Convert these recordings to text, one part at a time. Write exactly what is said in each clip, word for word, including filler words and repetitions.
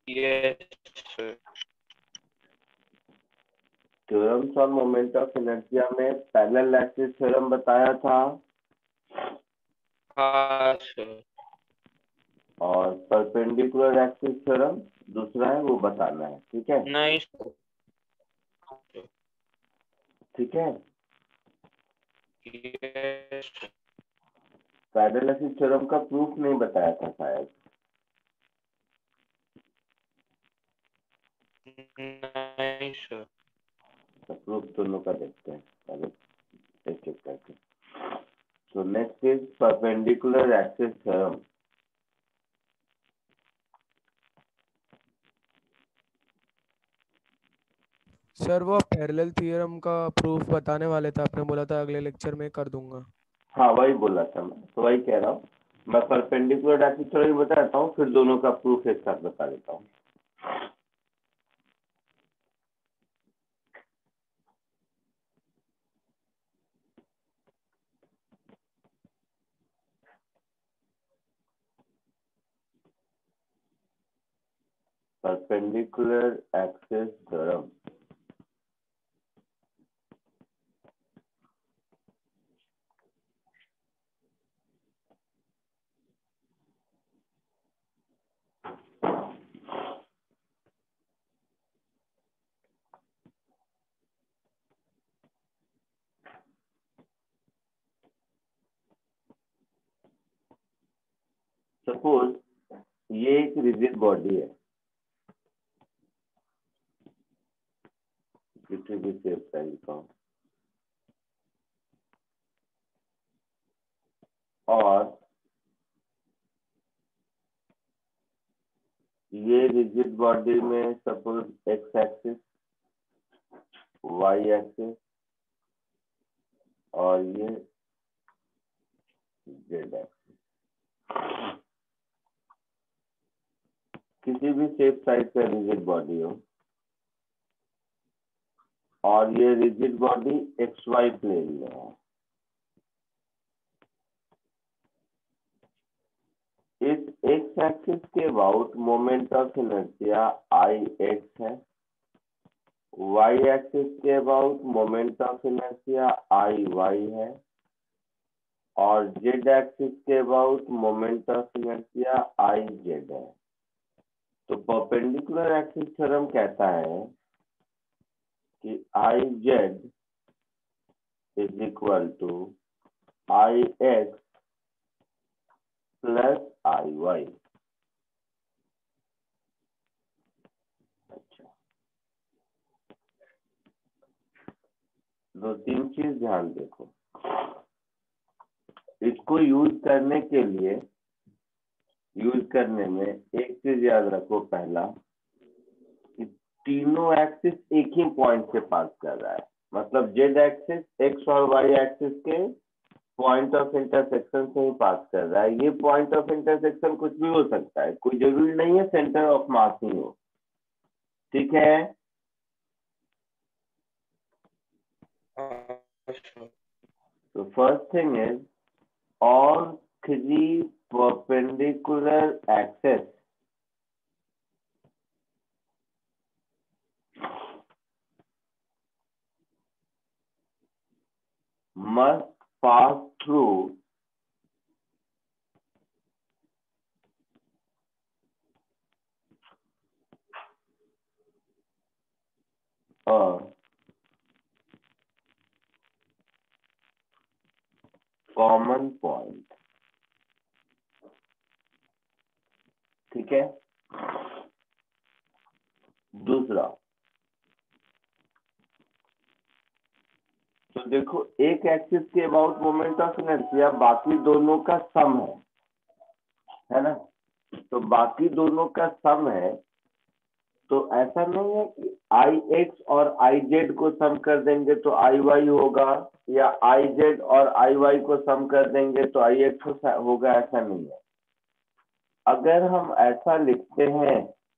Yes sir. Theorems on moment of inertia में parallel axis theorem बताया था हाँ सर। और परपेंडिकुलर एक्सिस थ्योरम दूसरा है, वो बताना है। ठीक है, नहीं सर। ठीक है। यस पैरेलल एक्सिस थ्योरम का प्रूफ नहीं बताया था शायद। नहीं सर। तो प्रूफ दोनों का देखते हैं पहले एक एक करके। So next is perpendicular axis theorem. Sir वो पैरेलल थ्योरम का प्रूफ बताने वाले थे, आपने बोला था अगले लेक्चर में कर दूंगा। हाँ वही बोला था मैं, तो वही कह रहा हूँ। मैं परपेंडिकुलर एक्सिस थ्योरम बताता हूँ, फिर दोनों का प्रूफ एक साथ बता देता हूँ। perpendicular axis theorem. सपोज ये एक रिजिड बॉडी है, किसी भी शेप साइज का, और ये रिजिड बॉडी में suppose X axis, Y axis और ये जेड एक्सिस, किसी भी शेप साइज का रिजिड बॉडी हो और ये rigid body X Y plane में है। इस एक्स एक्सिस के about moment of inertia I X है, वाई एक्सिस के about moment of inertia I Y है और जेड एक्सिस के about moment of inertia I Z है। तो परपेंडिकुलर एक्सिस थ्योरम कहता है कि I Z is equal to I X plus I Y. अच्छा, दो तीन चीज ध्यान देखो। इसको यूज करने के लिए यूज करने में एक चीज याद रखो, पहला कि तीनों एक्सिस एक ही पॉइंट से पास कर रहा है, मतलब जेड एक्सिस एक्स और वाई एक्सिस के पॉइंट ऑफ इंटरसेक्शन से ही पास कर रहा है। ये पॉइंट ऑफ इंटरसेक्शन कुछ भी हो सकता है, कोई जरूरी नहीं है सेंटर ऑफ मास ही हो। ठीक है, तो first thing is all three perpendicular axes must pass through a common point। ठीक है, दूसरा, तो देखो एक एक्सिस के अबाउट मोमेंट ऑफ इनर्शिया बाकी दोनों का सम है, है ना। तो बाकी दोनों का सम है, तो ऐसा नहीं है कि आई एक्स और आई जेड को सम कर देंगे तो आई वाई होगा, या आई जेड और आई वाई को सम कर देंगे तो आई एक्स होगा, ऐसा नहीं है। अगर हम ऐसा लिखते हैं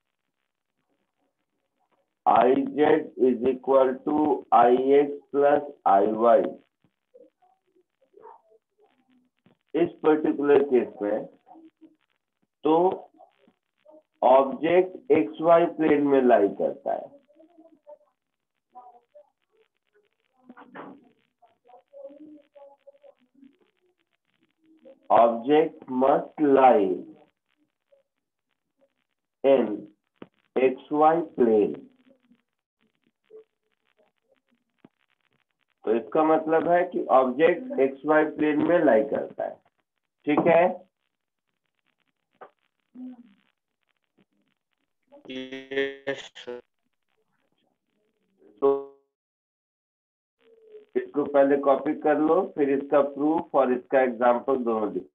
I Z is equal to I X plus I Y, इस पर्टिकुलर केस में, तो ऑब्जेक्ट एक्स वाई प्लेन में लाई करता है। Object must lie in X Y plane. तो इसका मतलब है कि ऑब्जेक्ट एक्स वाई प्लेन में लाई करता है। ठीक है, यस सर। तो इसको पहले कॉपी कर लो, फिर इसका प्रूफ और इसका एग्जांपल दोनों लिखो।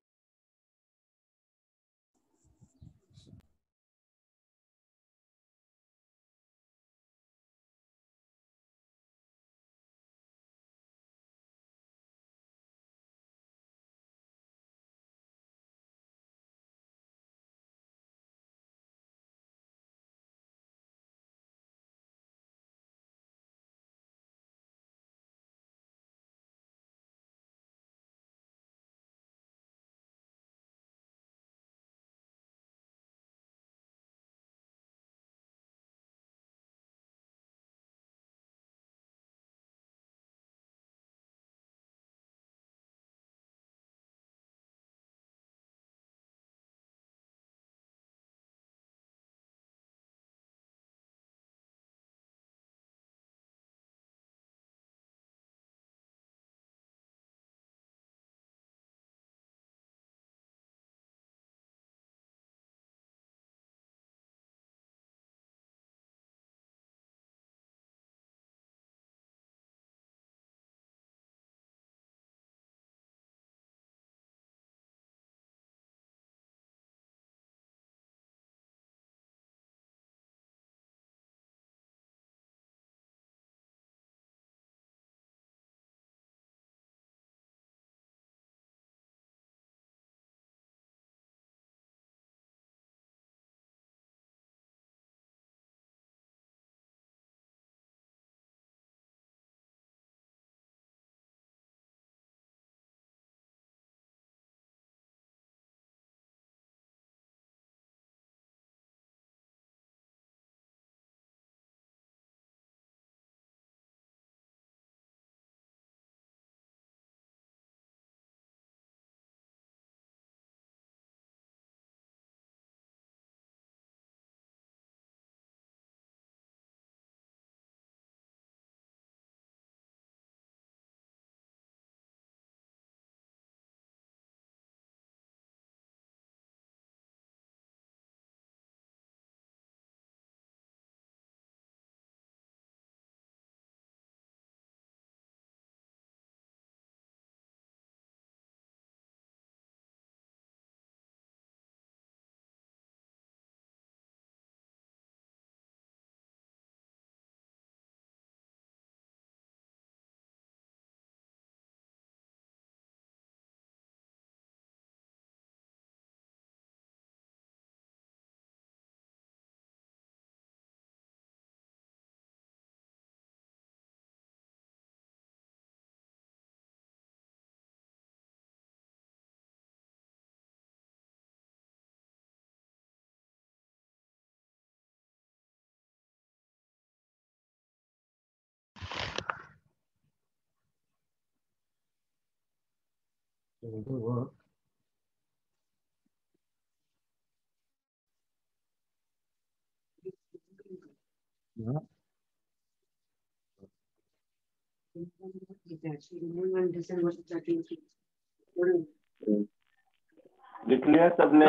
लिख लिया सबने?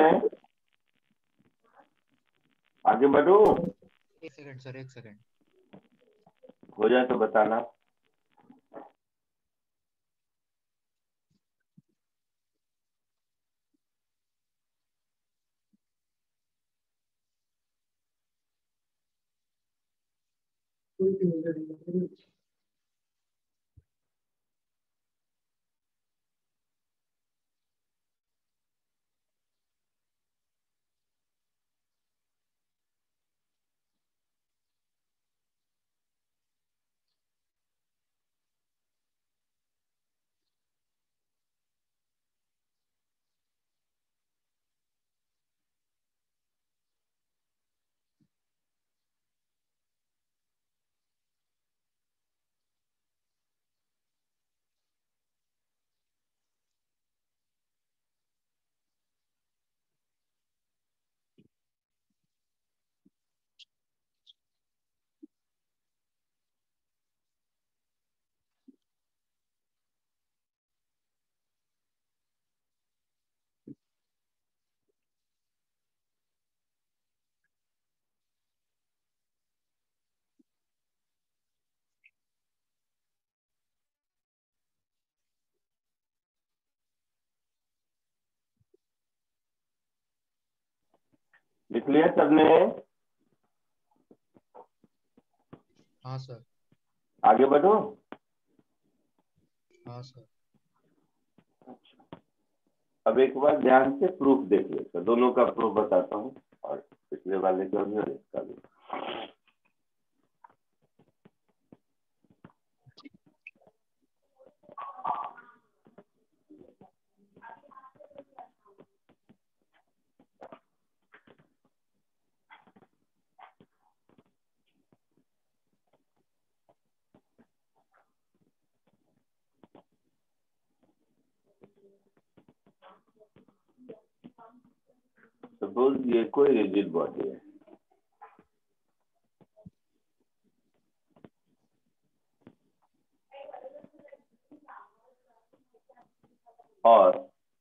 आगे बढ़ो? एक सेकंड सर, एक सेकंड। हो जाए तो बताना। लिख लिया सबने? हाँ सर। आगे बढ़ो। हाँ सर। अब एक बार ध्यान से प्रूफ देख लेते, दोनों का प्रूफ बताता हूँ, और पिछले वाले का भी और इसका भी। सपोज ये कोई रिजिड बॉडी है, और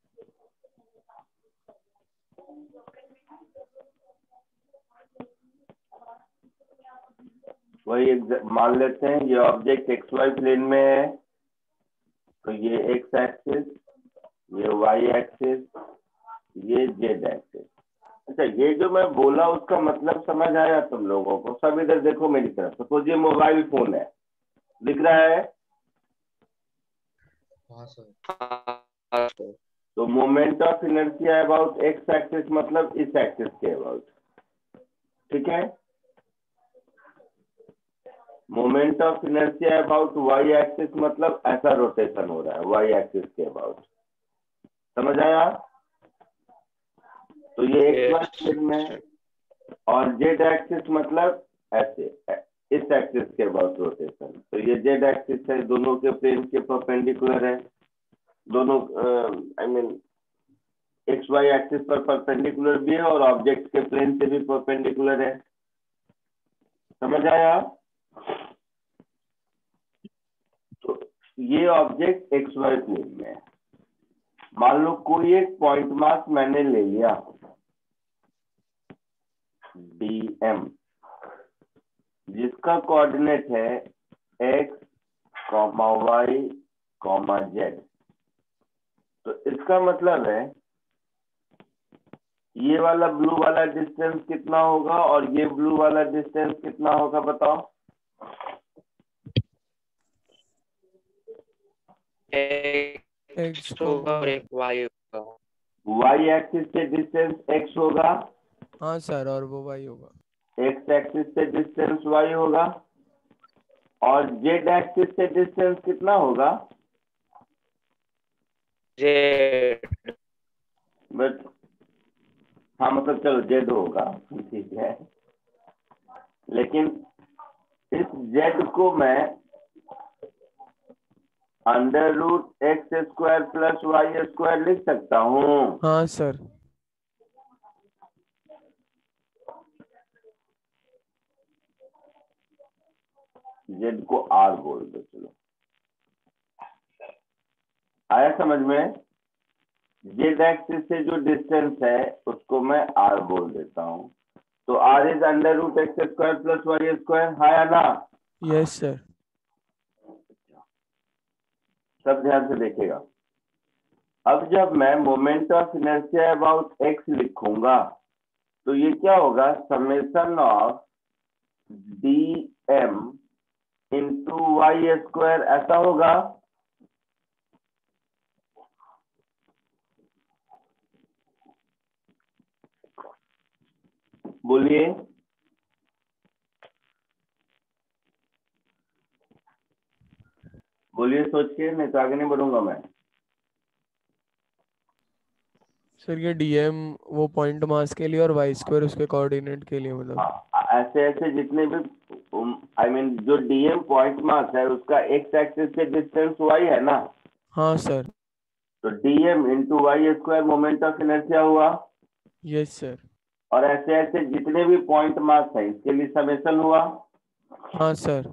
वही मान लेते हैं ये ऑब्जेक्ट एक्स वाई प्लेन में है, तो ये एक्स एक्सिस, ये वाई एक्सिस, ये जेड एक्सिस। अच्छा, ये जो मैं बोला उसका मतलब समझ आया तुम लोगों को? सब इधर देखो मेरी तरफ। सपोज ये मोबाइल फोन है, दिख रहा है? हाँ सर। हाँ सर। तो moment of inertia about X axis मतलब इस एक्सिस के अबाउट, ठीक है? Moment of inertia about Y axis मतलब ऐसा रोटेशन हो रहा है वाई एक्सिस के अबाउट। समझ आया? तो ये एक्स वाई प्लेन में, और जेड एक्सिस मतलब ऐसे इस एक्सिस के अबाउट रोटेशन। तो ये जेड एक्सिस है, दोनों के प्लेन के परपेंडिकुलर है, दोनों I mean X Y axis पर परपेंडिकुलर भी है और ऑब्जेक्ट के प्लेन से भी परपेंडिकुलर है। समझ आया? तो ये ऑब्जेक्ट एक्स वाई प्लेन में है। मान लो कोई एक पॉइंट मास मैंने ले लिया डी एम, जिसका कोऑर्डिनेट है X comma Y comma Z. तो इसका मतलब है ये वाला ब्लू वाला डिस्टेंस कितना होगा और ये ब्लू वाला डिस्टेंस कितना होगा, बताओ? एक एक्स एक्स होगा और एक वाई होगा। वाई एक्सिस से डिस्टेंस एक्स होगा, हाँ सर, और वो वाई होगा। एक्स एक्सिस से डिस्टेंस वाई होगा, और जेड एक्सिस से डिस्टेंस कितना होगा? जेड। बट हाँ मतलब चलो जेड होगा, ठीक है। लेकिन इस जेड को मैं under root X square plus Y square लिख सकता हूँ। हाँ सर। जेड को आर बोल दो, चलो। आया समझ में? जेड एक्सिस से जो डिस्टेंस है उसको मैं आर बोल देता हूँ। तो R is under root X square plus Y square, है या ना? Yes sir. सब ध्यान से देखेगा। अब जब मैं moment of inertia about X लिखूंगा तो ये क्या होगा? Summation of D M into Y square, ऐसा होगा। बोलिए। बोलिए सोच के, नहीं तो आगे नहीं बढ़ूंगा मैं। सर ये डीएम वो पॉइंट मास के लिए और वाई स्क्वायर उसके कोऑर्डिनेट के लिए, मतलब हाँ, ऐसे ऐसे जितने भी आई मीन जो डीएम पॉइंट मास है उसका एक्स एक्सिस से डिस्टेंस वाई है ना, हाँ सर। तो DM into Y square moment of inertia हुआ। Yes sir. और ऐसे ऐसे जितने भी पॉइंट मास है इसके लिए समेशन हुआ। हाँ सर।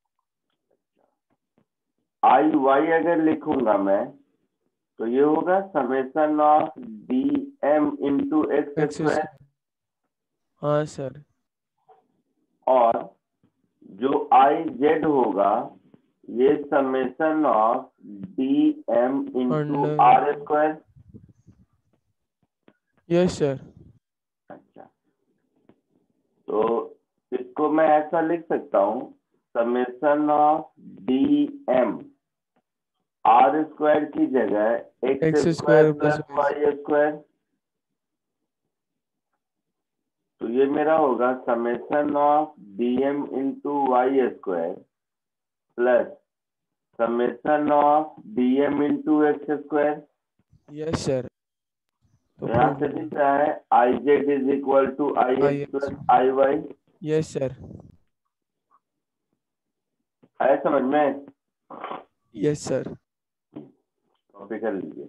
आई वाई अगर लिखूंगा मैं तो ये होगा summation of D M into X X square, हाँ सर। और जो आई जेड होगा ये summation of D M into under R square. Yes sir. अच्छा, तो इसको मैं ऐसा लिख सकता हूँ, summation of D M R square की जगह X X square square plus plus Y. Y square. तो ये मेरा होगा summation of D M into Y square plus summation of D M into X square. Yes sir. तो तो यहाँ proof से हो दिख रहा है I Z is equal to I गया। I X X. Plus I Y. Yes sir. आया समझ में? Yes sir. कॉपी कर लीजिए।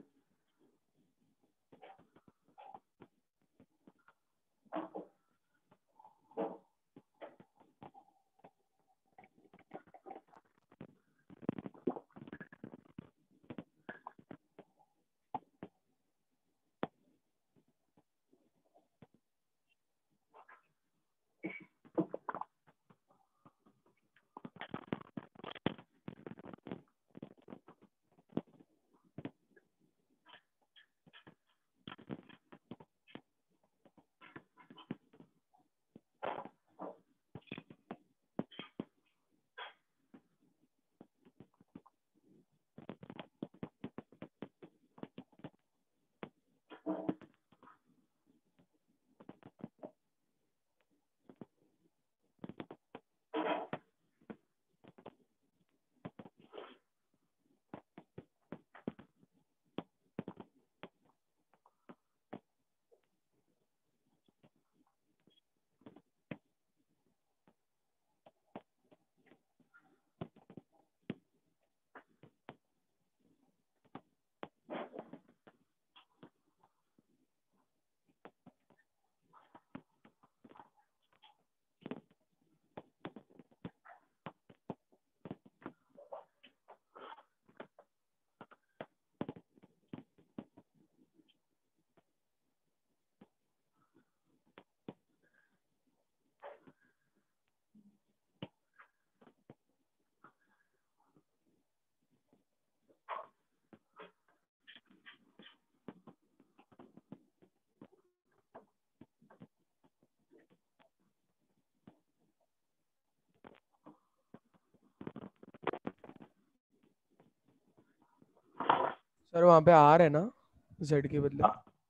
सर वहाँ पे आर है ना, जेड के बदले?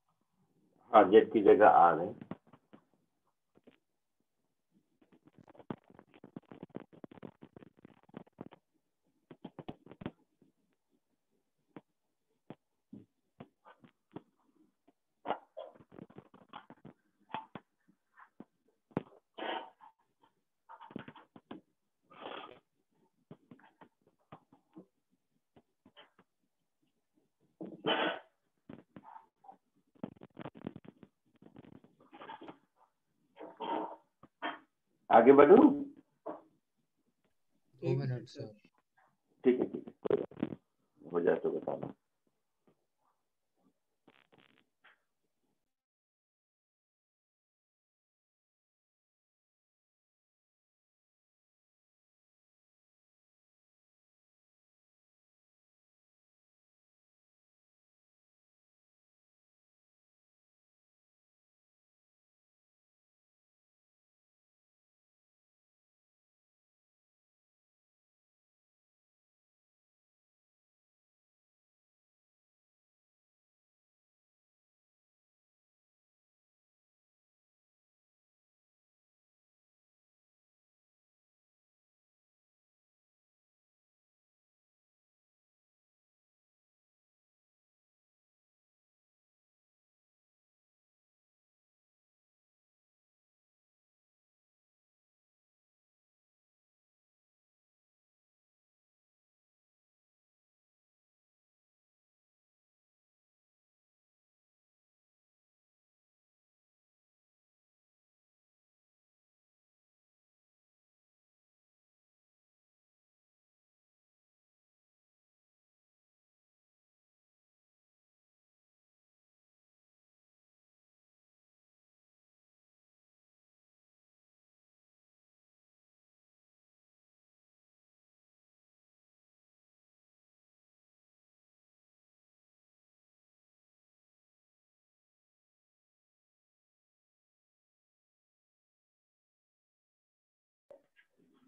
हाँ, जेड की जगह आर है। आगे बढ़ूं? दो मिनट सर। ठीक है, ठीक है, कोई बात नहीं। हो जाए तो बताना।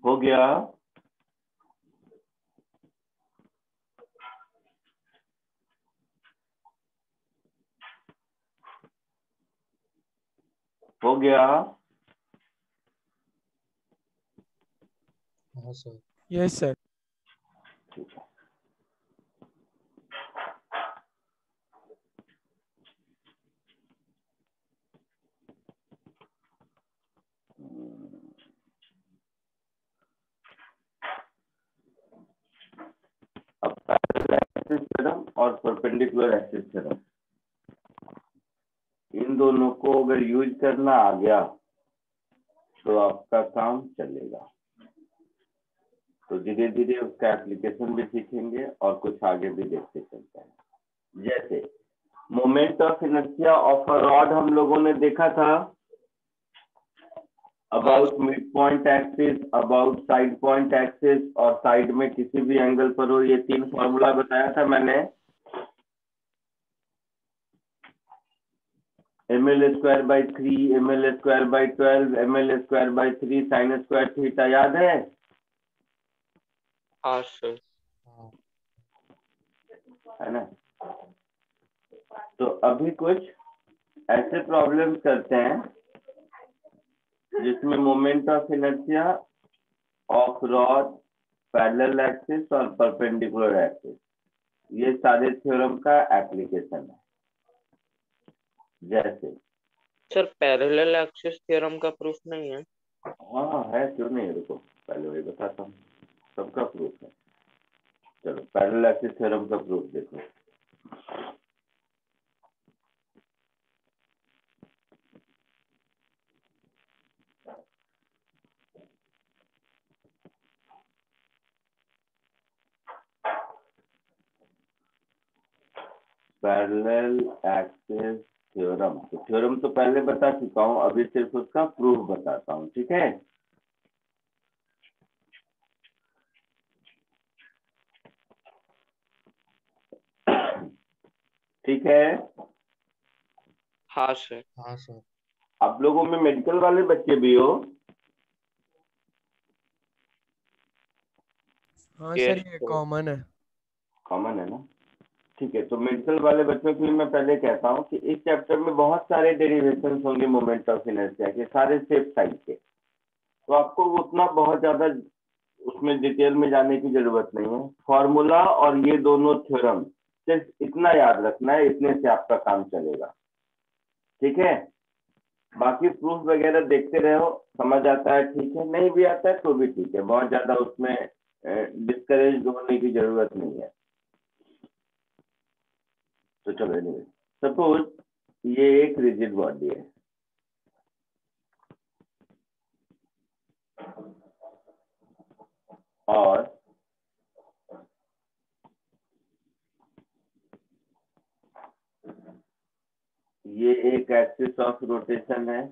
हो गया? हो गया? हाँ सर। Yes sir. ठीक है। अब पैरेलल एक्सिस थ्योरम और परपेंडिकुलर एक्सिस थ्योरम, इन दोनों को अगर यूज करना आ गया तो आपका काम चलेगा। तो धीरे धीरे उसका एप्लीकेशन भी सीखेंगे और कुछ आगे भी देखते चलते हैं। जैसे moment of inertia of a rod हम लोगों ने देखा था, about mid point axis, about side point axis और साइड में किसी भी एंगल पर हो, ये तीन फॉर्मूला बताया था मैंने। M L square by three, M L square by twelve, M L square by three sine square theta, याद है? हाँ सर। हाँ। है ना? तो अभी कुछ ऐसे प्रॉब्लम करते हैं जिसमें moment of inertia of rod, parallel axis और परपेंडिकुलर एक्सिस, ये सारे थ्योरम का एप्लीकेशन है। जैसे सर पैरेलल एक्सिस थ्योरम का प्रूफ नहीं है? हाँ है, क्यों नहीं है, रुको पहले वही बताता हूँ, सबका प्रूफ है। चलो पैरेलल एक्सिस थ्योरम का प्रूफ देखो। पैरेलल एक्सिस थ्योरम, तो थ्योरम तो पहले बता चुका हूँ, अभी सिर्फ उसका प्रूफ बताता हूँ, ठीक है? ठीक है? हाँ सर। हाँ सर। आप लोगों में मेडिकल वाले बच्चे भी हो? हाँ Yes, सर, ये sir. कॉमन है। कॉमन है ना? ठीक है, तो मेडिकल वाले बच्चों के लिए मैं पहले कहता हूँ कि इस चैप्टर में बहुत सारे डेरिवेशन होंगे मोमेंट ऑफ इनर्शिया के, सारे सेफ साइड के, तो आपको उतना बहुत ज्यादा उसमें डिटेल में जाने की जरूरत नहीं है। फॉर्मूला और ये दोनों थ्योरम सिर्फ इतना याद रखना है, इतने से आपका काम चलेगा, ठीक है? बाकी प्रूफ वगैरह देखते रहो, समझ आता है ठीक है, नहीं भी आता है तो भी ठीक है, बहुत ज्यादा उसमें डिस्करेज होने की जरूरत नहीं है। तो चलो एनीवे, सपोज ये एक रिजिड बॉडी है, और ये एक एक्सिस ऑफ रोटेशन है,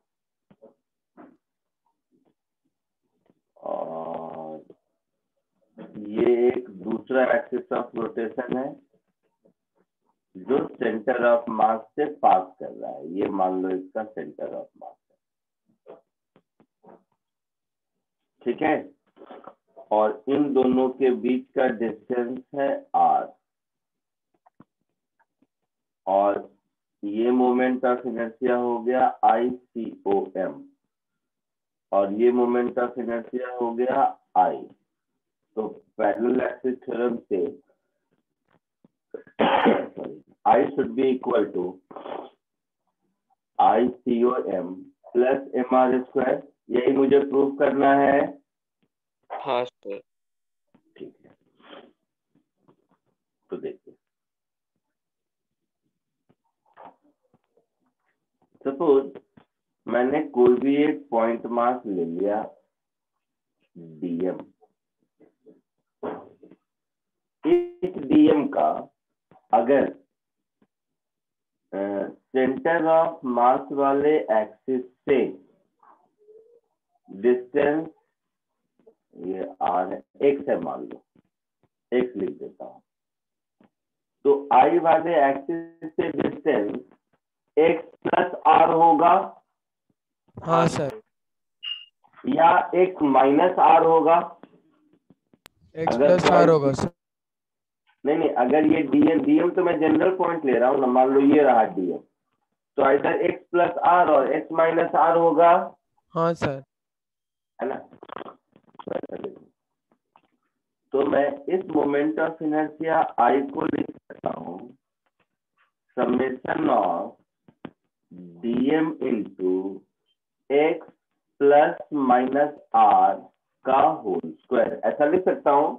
और ये एक दूसरा एक्सिस ऑफ रोटेशन है जो सेंटर ऑफ मास से पास कर रहा है। ये मान लो इसका सेंटर ऑफ मास है, ठीक है? और इन दोनों के बीच का डिस्टेंस है आर, और ये मोमेंट ऑफ इनर्शिया हो गया आई सी ओ एम, और ये मोमेंट ऑफ इनर्शिया हो गया आई। तो पैरेलल एक्सिस थ्योरम से I should be equal to I C O M plus M R square, यही मुझे प्रूव करना है। हाँ सर। ठीक है, तो देखिए, सपोज मैंने कोई भी एक पॉइंट मास ले लिया डीएम, इस डीएम का अगर सेंटर ऑफ मास वाले एक्सिस से डिस्टेंस, ये आर है, एक्स है मान लो, एक्स लिख देता हूं, तो आई वाले एक्सिस से डिस्टेंस एक्स प्लस आर होगा। हाँ सर। या एक माइनस आर होगा। एक्स अगर प्लस आर होगा सर। नहीं नहीं, अगर ये डीएम डीएम तो मैं जनरल पॉइंट ले रहा हूँ ना, मान लो ये रहा डीएम, तो इधर एक्स प्लस आर और एक्स माइनस आर होगा, हाँ सर। है ना। तो ऐसा लिखो। तो मैं इस मोमेंट ऑफ इनर्शिया आई को लिख सकता हूँ summation of DM into X plus minus R का होल स्क्वायर, ऐसा लिख सकता हूँ।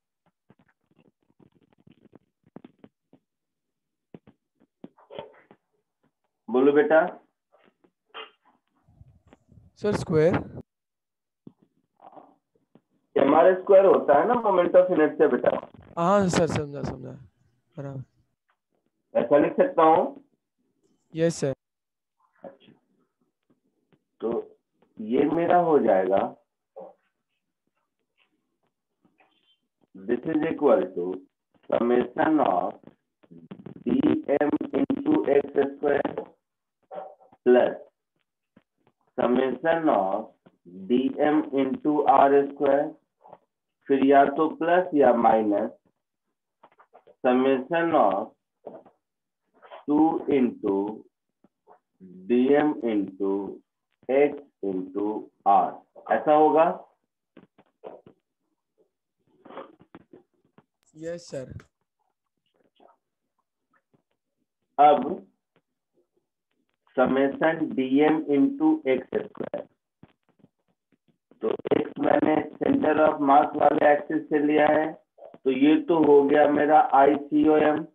बोलो बेटा। Sir square. M R square होता है ना मोमेंट ऑफ इनर्शिया बेटा, हाँ सर, समझा समझा बराबर। ऐसा लिख सकता हूँ। Yes sir. अच्छा, तो ये मेरा हो जाएगा, this is equal to summation of D M into X square plus summation of D M into R square, फिर या तो प्लस या minus summation of two into D M into X into R, ऐसा होगा। Yes sir. अब summation DM into X square, तो X मैंने centre of mass वाले एक्सिस से लिया है, तो ये तो हो गया मेरा आई सी ओ एम,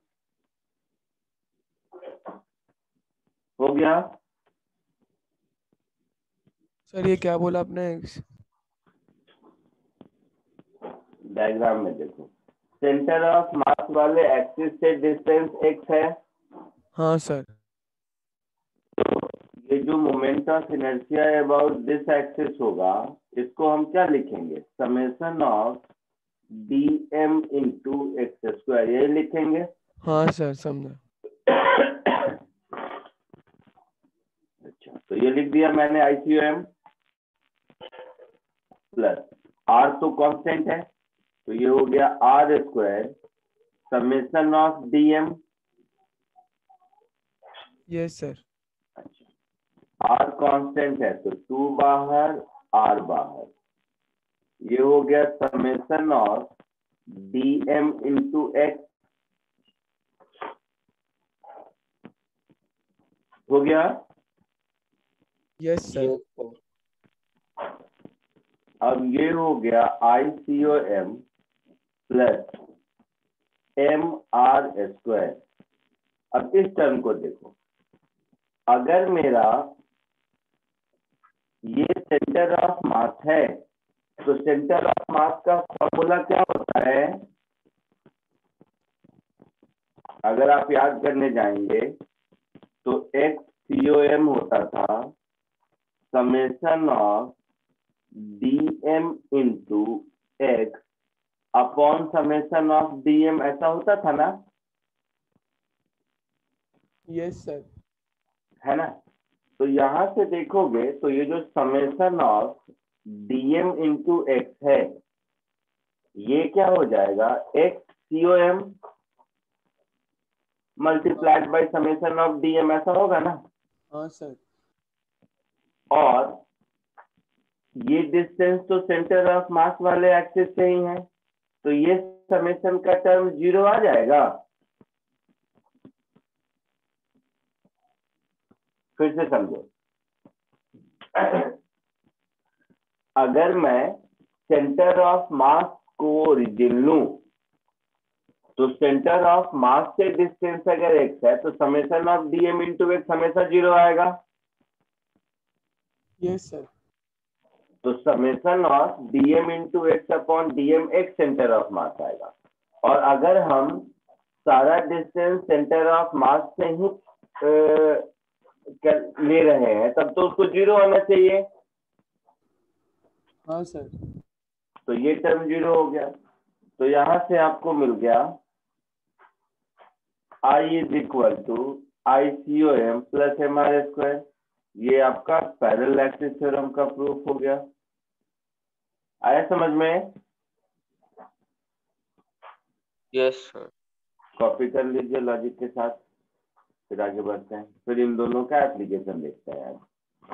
हो गया। सर ये क्या बोला आपने? डायग्राम में देखो, सेंटर ऑफ मास वाले एक्सिस से डिस्टेंस एक्स है। हाँ सर। ये जो moment of inertia about this axis होगा, इसको हम क्या लिखेंगे, summation of D M into X square, यही लिखेंगे। हाँ सर, समझा। अच्छा, तो ये लिख दिया मैंने I C O M plus R तो कांस्टेंट है, तो ये हो गया R square summation of D M. Yes sir. R constant है तो टू बाहर आर बाहर, ये हो गया summation of D M into X, हो गया। Yes sir. अब ये हो गया I C O M plus M R square. अब इस टर्म को देखो, अगर मेरा ये सेंटर ऑफ मास है तो सेंटर ऑफ मास का फॉर्मूला क्या होता है, अगर आप याद करने जाएंगे तो एक्स सी ओ एम होता था summation of D M into X upon summation of D M, ऐसा होता था ना। Yes sir. है ना। तो यहां से देखोगे तो ये जो summation of D M into X है, ये क्या हो जाएगा, X C O M multiplied by summation of D M, ऐसा होगा ना। हाँ सर। और ये डिस्टेंस तो सेंटर ऑफ मास वाले एक्सिस से ही है, तो ये समेशन का टर्म जीरो आ जाएगा। फिर से समझो, अगर मैं सेंटर ऑफ मास को ओरिजिन लूं, तो सेंटर ऑफ मास से डिस्टेंस अगर एक्स है तो summation of D M into X हमेशा जीरो आएगा। Yes sir. तो summation of D M into X upon D M X centre of mass आएगा। और अगर हम सारा डिस्टेंस सेंटर ऑफ मास से ही आ, ले रहे हैं, तब तो उसको जीरो आना चाहिए। हाँ सर। तो ये टर्म जीरो हो गया, तो यहां से आपको मिल गया I is equal to I C O M plus M R square. ये आपका पैरेलल एक्सिस थ्योरम का प्रूफ हो गया। आया समझ में? Yes sir. कॉपी कर लीजिए लॉजिक के साथ, फिर आगे बढ़ते हैं, फिर इन दोनों का एप्लीकेशन देखते हैं आज।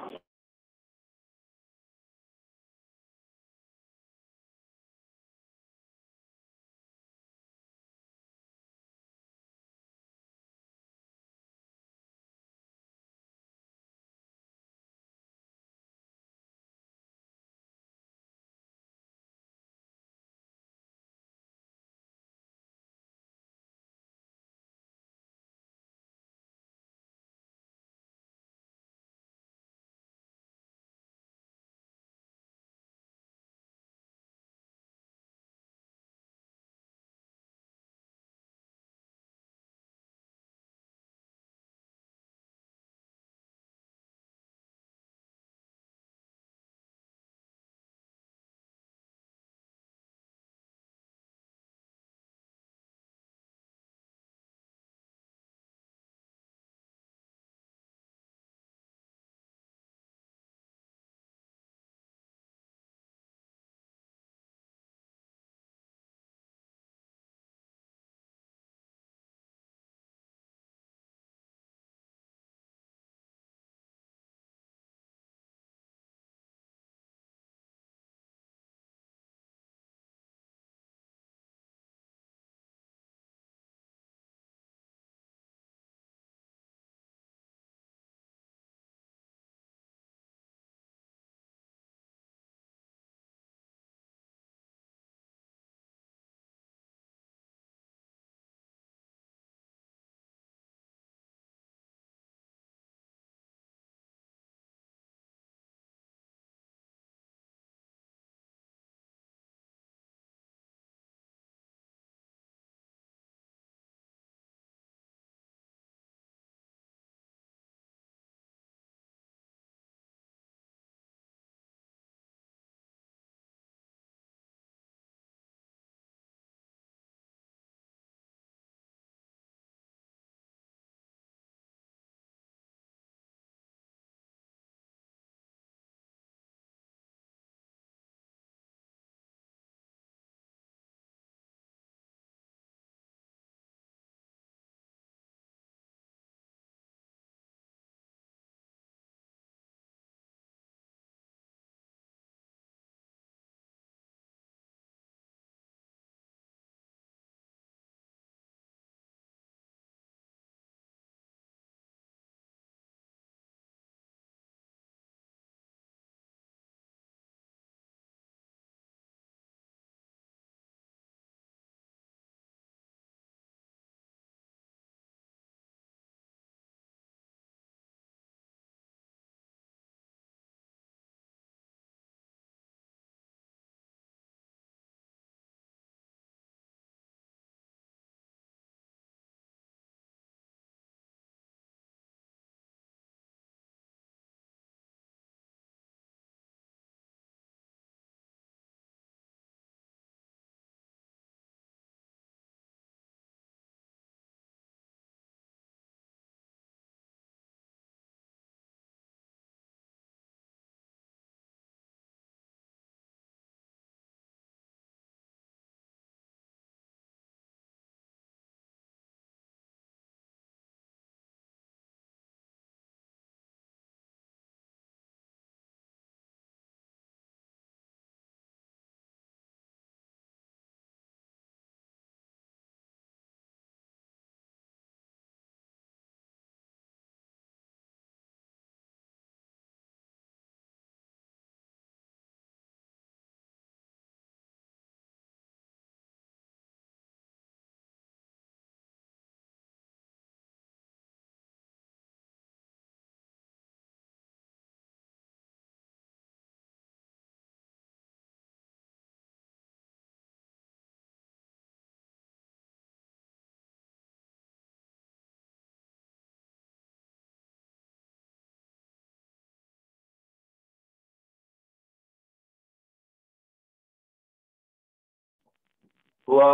हुआ?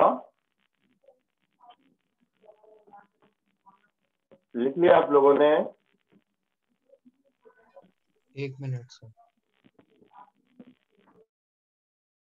लिख लिया आप लोगों ने? एक मिनट सर।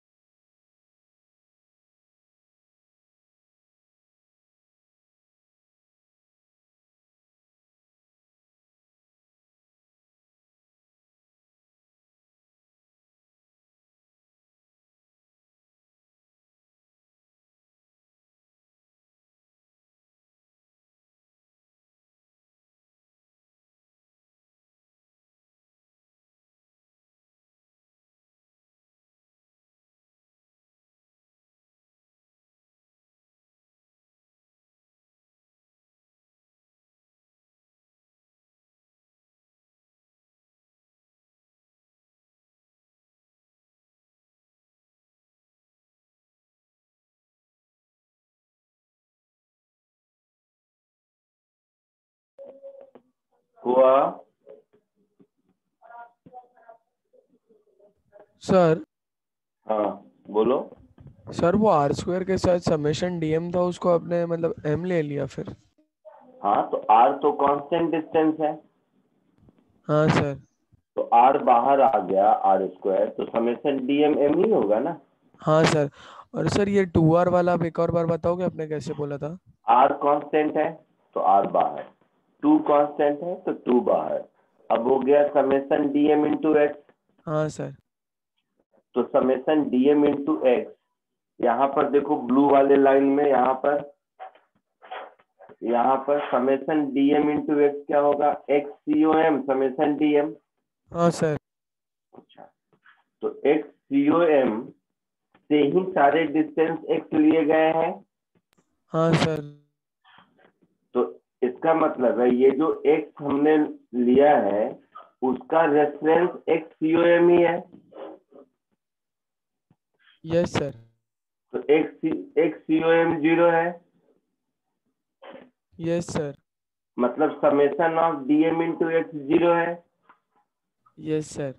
हुआ। सर हाँ बोलो। सर वो आर स्क्वायर के साथ समेशन डीएम था, उसको आपने मतलब एम ले लिया फिर। हाँ तो आर तो कांस्टेंट डिस्टेंस है, हाँ सर। तो आर बाहर आ गया, आर स्क्वायर, तो समेशन डी एम एम ही होगा ना। हाँ सर। और सर ये टू आर वाला आप एक और बार बताओगे, आपने कैसे बोला था? आर कांस्टेंट है तो आर बाहर, टू कांस्टेंट है तो टू बाहर। अब हो गया summation D M into X. हाँ सर। तो summation D M into X, यहाँ पर देखो ब्लू वाले लाइन में, यहाँ पर यहाँ पर summation D M into X क्या होगा, X C O M summation D M. हाँ सर। अच्छा, तो एक्स सी ओ एम से ही सारे डिस्टेंस एक्स लिए गए हैं। हाँ सर। तो इसका मतलब है ये जो एक्स हमने लिया है उसका reference X C O M ही है। Yes sir. तो X X C O M zero है, यस सर। मतलब summation of D M into X zero है। Yes sir.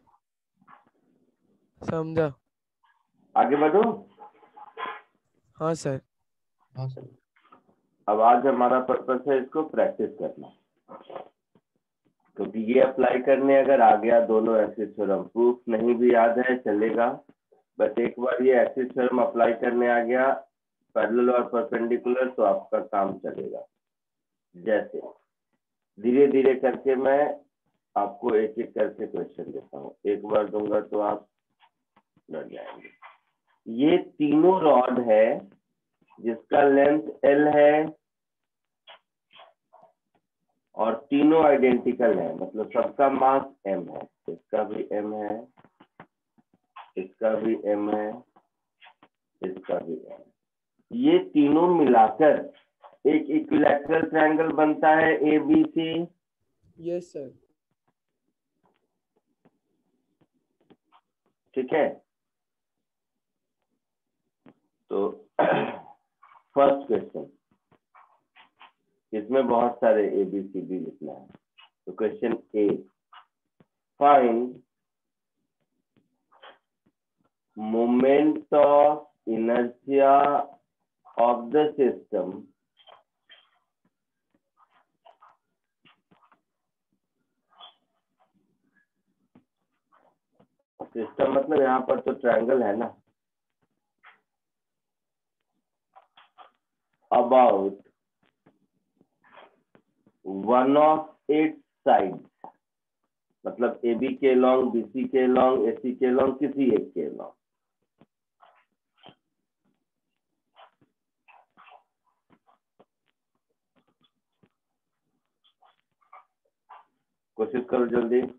समझा। आगे बढ़ो। हाँ सर। हाँ सर। अब आज हमारा पर्पस है इसको प्रैक्टिस करना, क्योंकि ये अप्लाई करने अगर आ गया दोनों ऐसे थ्योरम, प्रूफ नहीं भी याद है चलेगा, बस एक बार ये ऐसे थ्योरम अप्लाई करने आ गया पैरेलल और परपेंडिकुलर तो आपका काम चलेगा। जैसे धीरे धीरे करके मैं आपको एक एक करके क्वेश्चन देता हूँ, एक बार दूंगा तो आप डर जाएंगे। ये तीनों रॉड है जिसका लेंथ एल है और तीनों आइडेंटिकल है, मतलब सबका मास एम है। इसका भी एम है, इसका भी एम है, इसका भी एम। ये तीनों मिलाकर एक इक्विलैटरल ट्रायंगल बनता है A B C. Yes sir. ठीक है, तो फर्स्ट क्वेश्चन, इसमें बहुत सारे ए बी सी डी लिखना है। तो question A, find moment of inertia of the system system मतलब यहाँ पर तो ट्रायंगल है ना, about one of its side, मतलब ए बी के लॉन्ग, बी सी के लॉन्ग, ए सी के लॉन्ग, किसी एक के लॉन्ग। कोशिश करो जल्दी।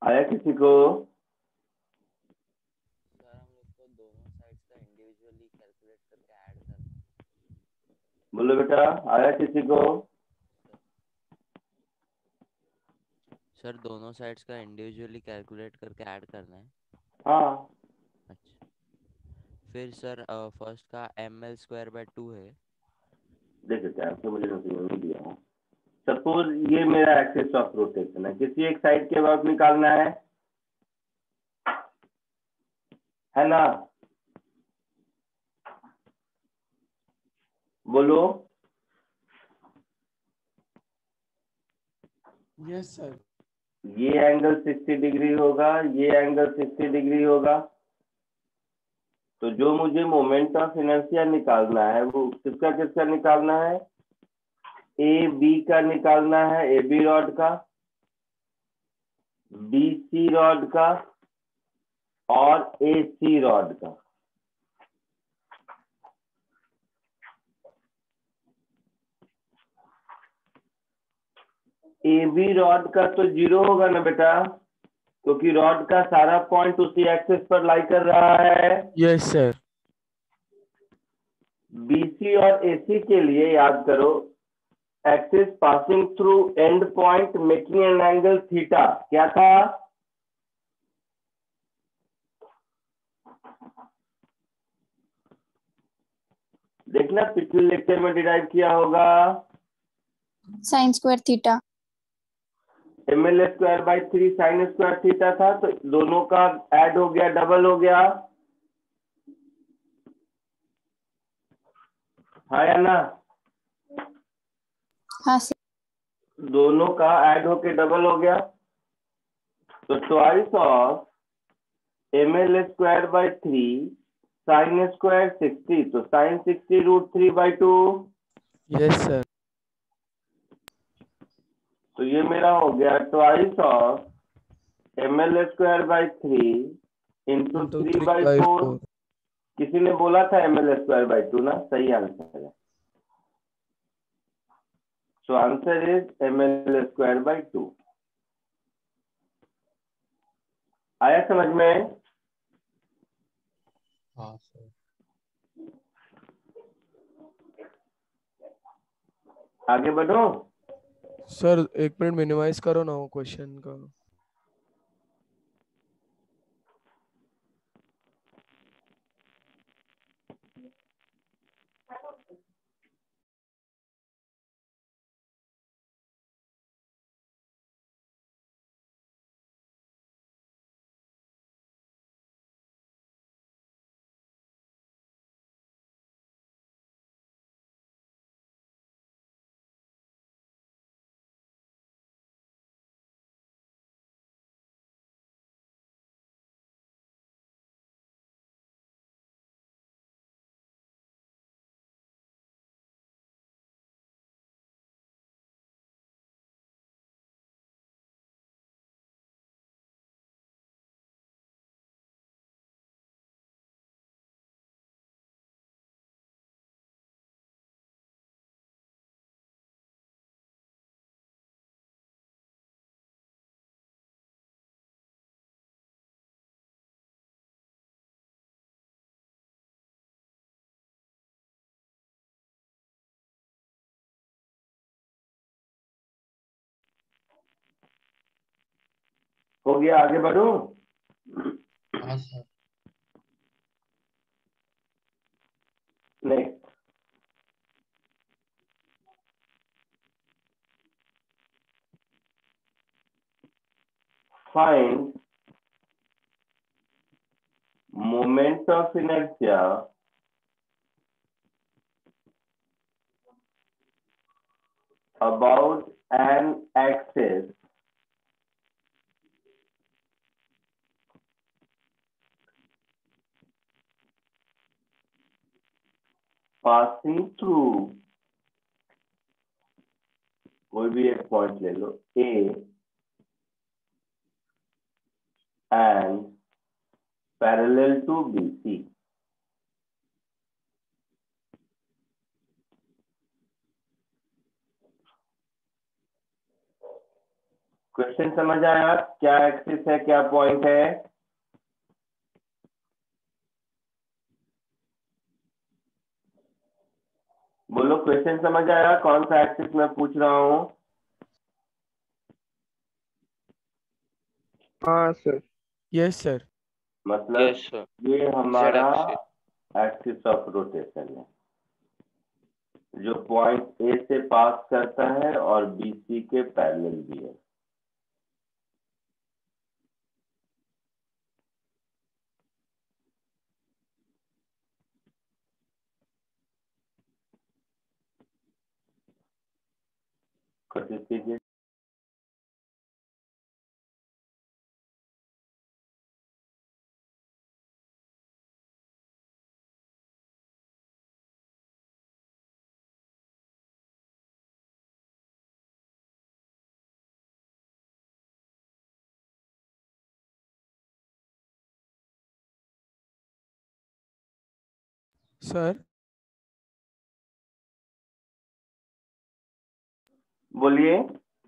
आया किसी को? सर हम लोग को दोनों साइड्स का इंडिविजुअली कैलकुलेट करके ऐड करना है। बोलो बेटा, आया किसी को? सर दोनों साइड्स का इंडिविजुअली कैलकुलेट करके ऐड करना है। हाँ। अच्छा, फिर सर फर्स्ट का M L square by two है। देखो टाइम से मुझे नोटिस नहीं दिया हूँ। सपोज ये मेरा एक्सिस ऑफ रोटेशन है, किसी एक साइड के बाद निकालना है है ना? बोलो। Yes sir. ये एंगल सिक्सटी डिग्री होगा, ये एंगल सिक्सटी डिग्री होगा। तो जो मुझे मोमेंट ऑफ इनर्शिया निकालना है वो किसका किसका निकालना है? ए बी का निकालना है, ए बी रॉड का, बी सी रॉड का और ए सी रॉड का। ए बी रॉड का तो जीरो होगा ना बेटा, क्योंकि तो रॉड का सारा पॉइंट उसी एक्सिस पर लाई कर रहा है। Yes sir. बीसी और एसी के लिए याद करो, axis passing through end point making an angle theta. क्या था? देखना पिछले लेक्चर में डिराइव किया होगा। Sine square theta. M L square by three sine square theta था, तो दोनों का ऐड हो गया, डबल हो गया। हाँ या ना? हाँ सर। दोनों का ऐड होके डबल हो गया, तो twice of M L square by three sine square sixty, तो sine sixty root three by two. Yes sir. तो ये मेरा हो गया twice of M L square by three into into three three by by four. Four. किसी ने बोला था M L square by two ना? सही आंसर है। So answer is M L square by two. आया समझ में? हाँ सर। आगे बढ़ो। सर एक मिनट मिनिमाइज करो ना वो क्वेश्चन का। हो गया? आगे बढ़ो। हाँ sir. Next, find moment of inertia about an axis passing through, कोई भी एक पॉइंट ले लो, A and parallel to B C। Question समझ आया? क्या एक्सिस है, क्या पॉइंट है? बोलो, क्वेश्चन समझ आया? कौन सा एक्सिस मैं पूछ रहा हूँ? हाँ सर। Yes sir. मतलब यस सर, ये जेड हमारा एक्सिस। एक्सिस ऑफ रोटेशन है, जो पॉइंट ए से पास करता है और बी सी के पैरेलल भी है। कोशिश कीजिए। सर बोलिए।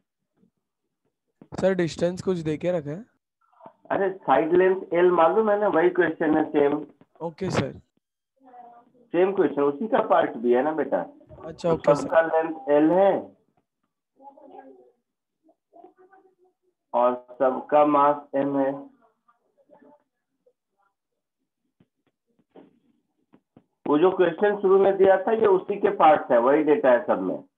सर डिस्टेंस कुछ दे के रखा है? अरे साइड लेंथ एल मालूम है ना, वही क्वेश्चन है, same okay sir. Same question, उसी का पार्ट भी है ना बेटा। अच्छा तो ओके सर। सबका लेंथ एल है और सबका मास एम है। वो जो क्वेश्चन शुरू में दिया था ये उसी के पार्ट है, वही डेटा है सब में।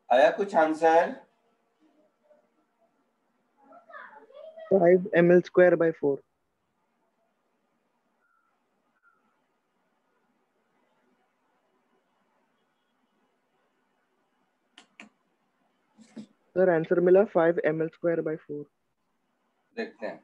आया कुछ answer? Five M L square by four. Sir answer मिला five M L square by four. देखते हैं।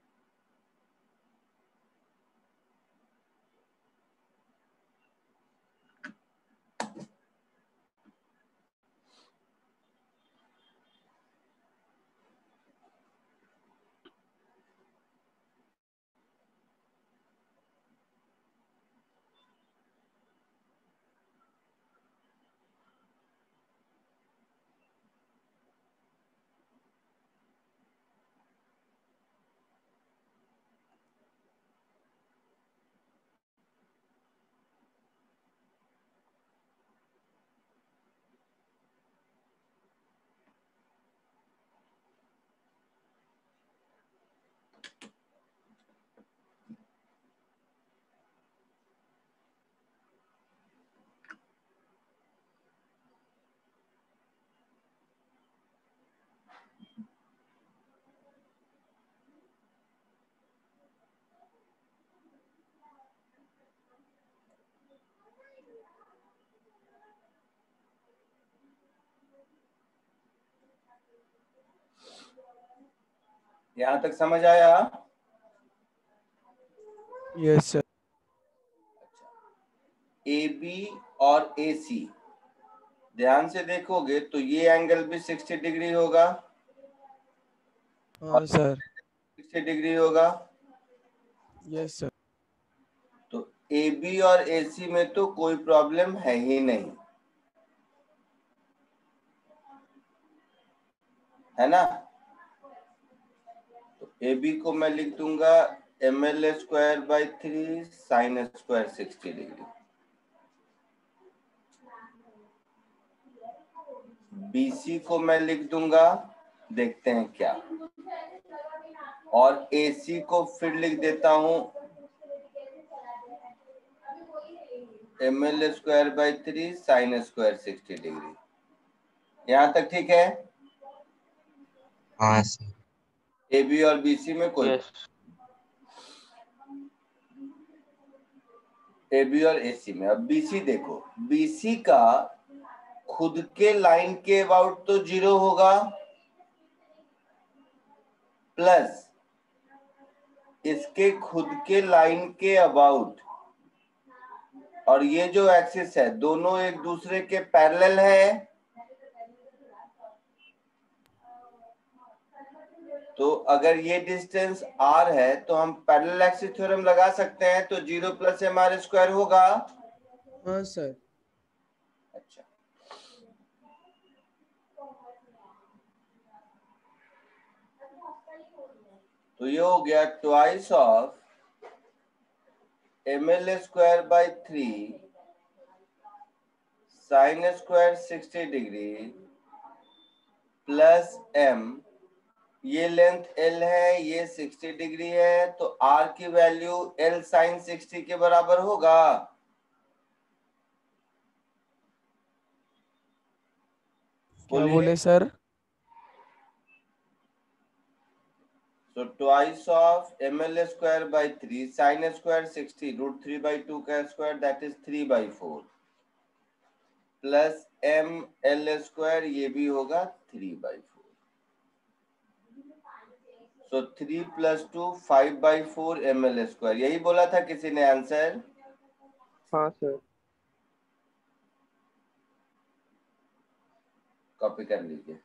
यहां तक समझ आया? Yes sir. ए बी और ए सी ध्यान से देखोगे तो ये एंगल भी सिक्सटी डिग्री होगा हाँ सर। सिक्सटी डिग्री होगा। Yes sir. तो ए बी और ए सी में तो कोई प्रॉब्लम है ही नहीं, है ना। तो ए बी को मैं लिख दूंगा M L square by three sine square sixty degree. B C को मैं लिख दूंगा, देखते हैं क्या। और ए सी को फिर लिख देता हूं M L square by three sine square sixty degree. यहां तक ठीक है? हाँ सर। ए बी और बी सी में कोई यस। ए बी और ए सी में। अब बी सी देखो, बी सी का खुद के लाइन के अबाउट तो जीरो होगा, प्लस इसके खुद के लाइन के अबाउट, और ये जो एक्सिस है दोनों एक दूसरे के पैरेलल है। तो अगर ये डिस्टेंस r है तो हम पैरेलल एक्सिस थ्योरम लगा सकते हैं, तो zero plus M R square होगा। हाँ सर। अच्छा, तो ये हो गया twice of M L square by three sine square sixty degree plus m, ये लेंथ l है, ये सिक्सटी डिग्री है, तो r की वैल्यू l साइन सिक्सटी के बराबर होगा। क्या बोलिए। बोले sir? So twice of ml square by three sin square sixty root three by two का square that is three by four plus m l square ये भी होगा three by four. So three plus two five by four ml square, यही बोला था किसी ने answer? हाँ सर। कॉपी कर लीजिए।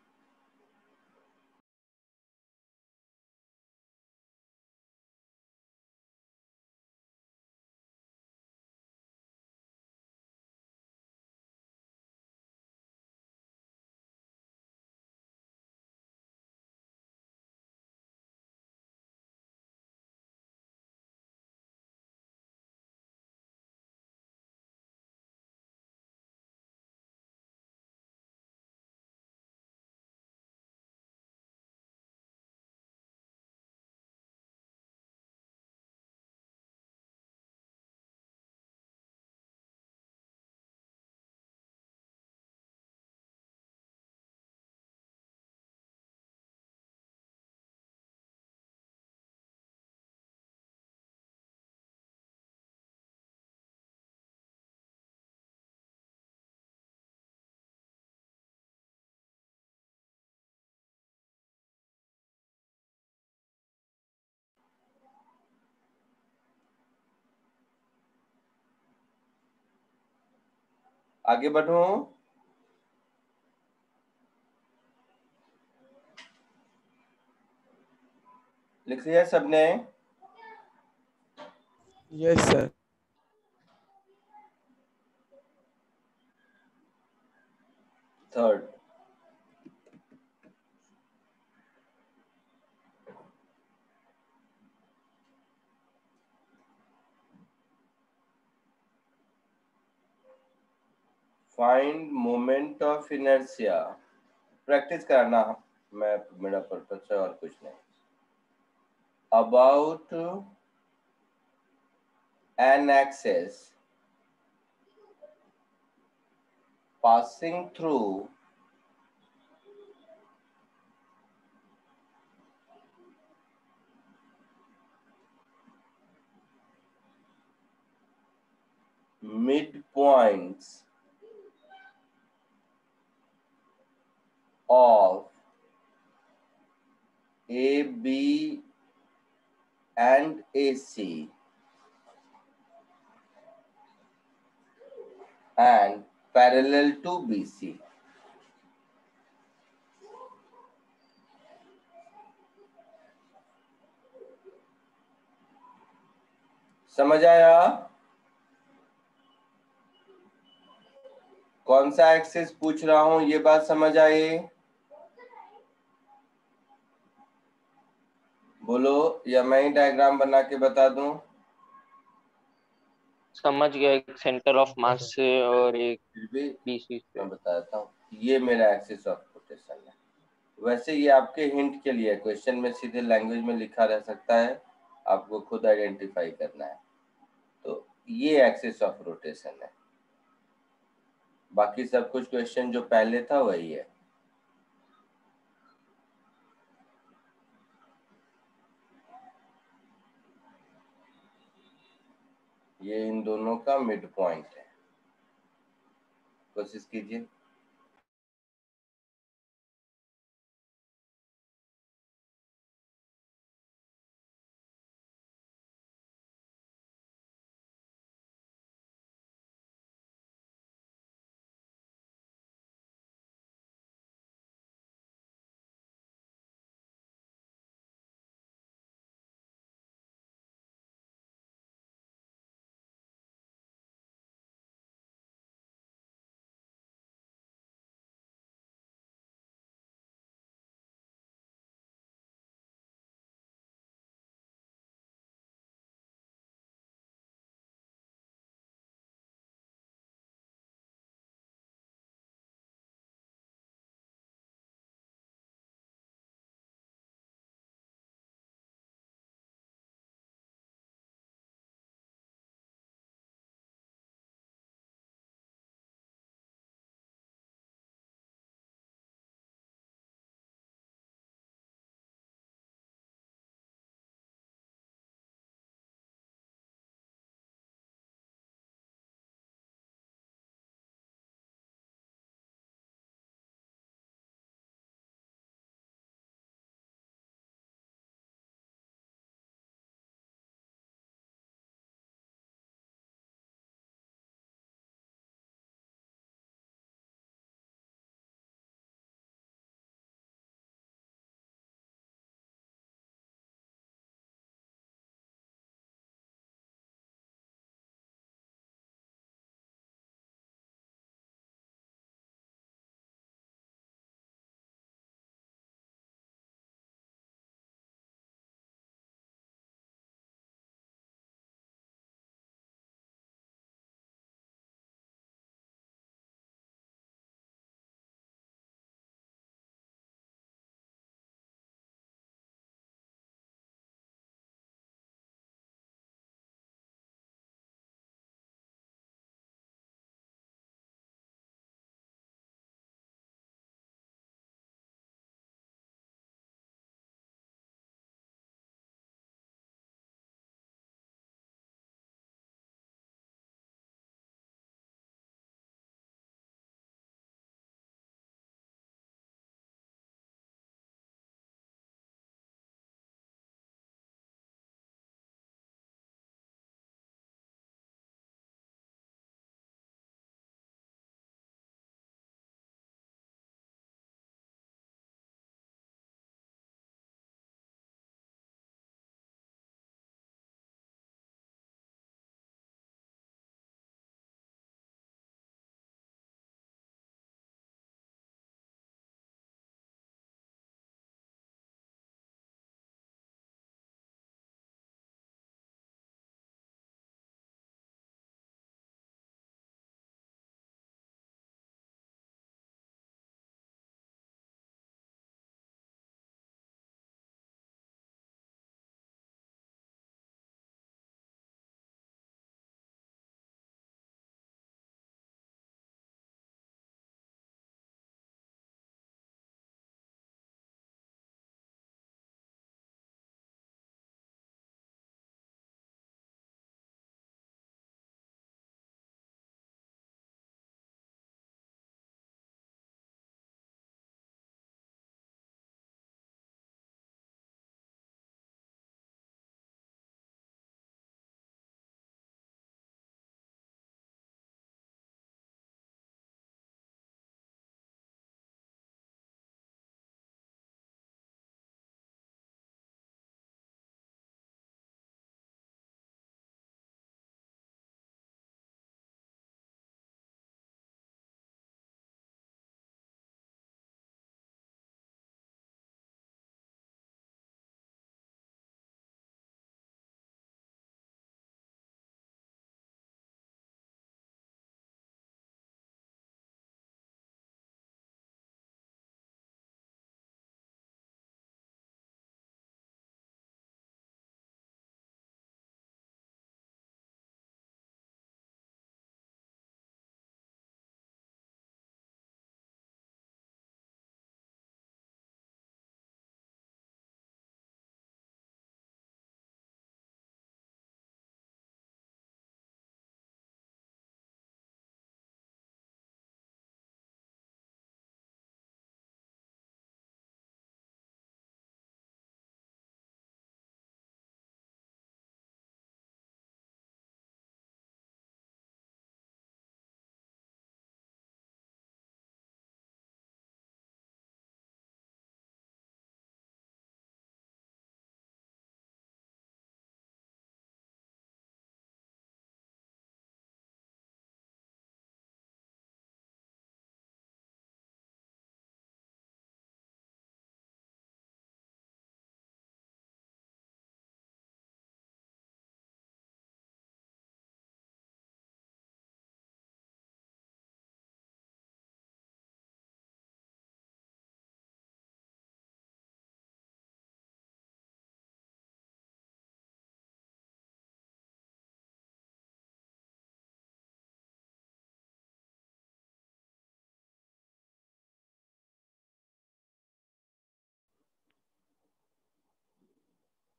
आगे बढ़ो। लिख लिया सबने? Yes sir. Third, find moment of inertia. Practice कराना मैं मेरा पर्पस है और कुछ नहीं। About an axis passing through midpoints of A, B and A C and parallel to B C. समझ आया? कौन सा एक्सिस पूछ रहा हूं, ये बात समझ आई? बोलो, या मैं ही डायग्राम बना के बता दूं? समझ गया, एक सेंटर ऑफ मास से और एक फिर भी बीसी से। मैं बताता हूँ, ये मेरा एक्सिस ऑफ रोटेशन है। वैसे ये आपके हिंट के लिए क्वेश्चन में सीधे लैंग्वेज में लिखा रह सकता है, आपको खुद आइडेंटिफाई करना है। तो ये एक्सिस ऑफ रोटेशन है, बाकी सब कुछ क्वेश्चन जो पहले था वही है। ये इन दोनों का मिड पॉइंट है। कोशिश कीजिए।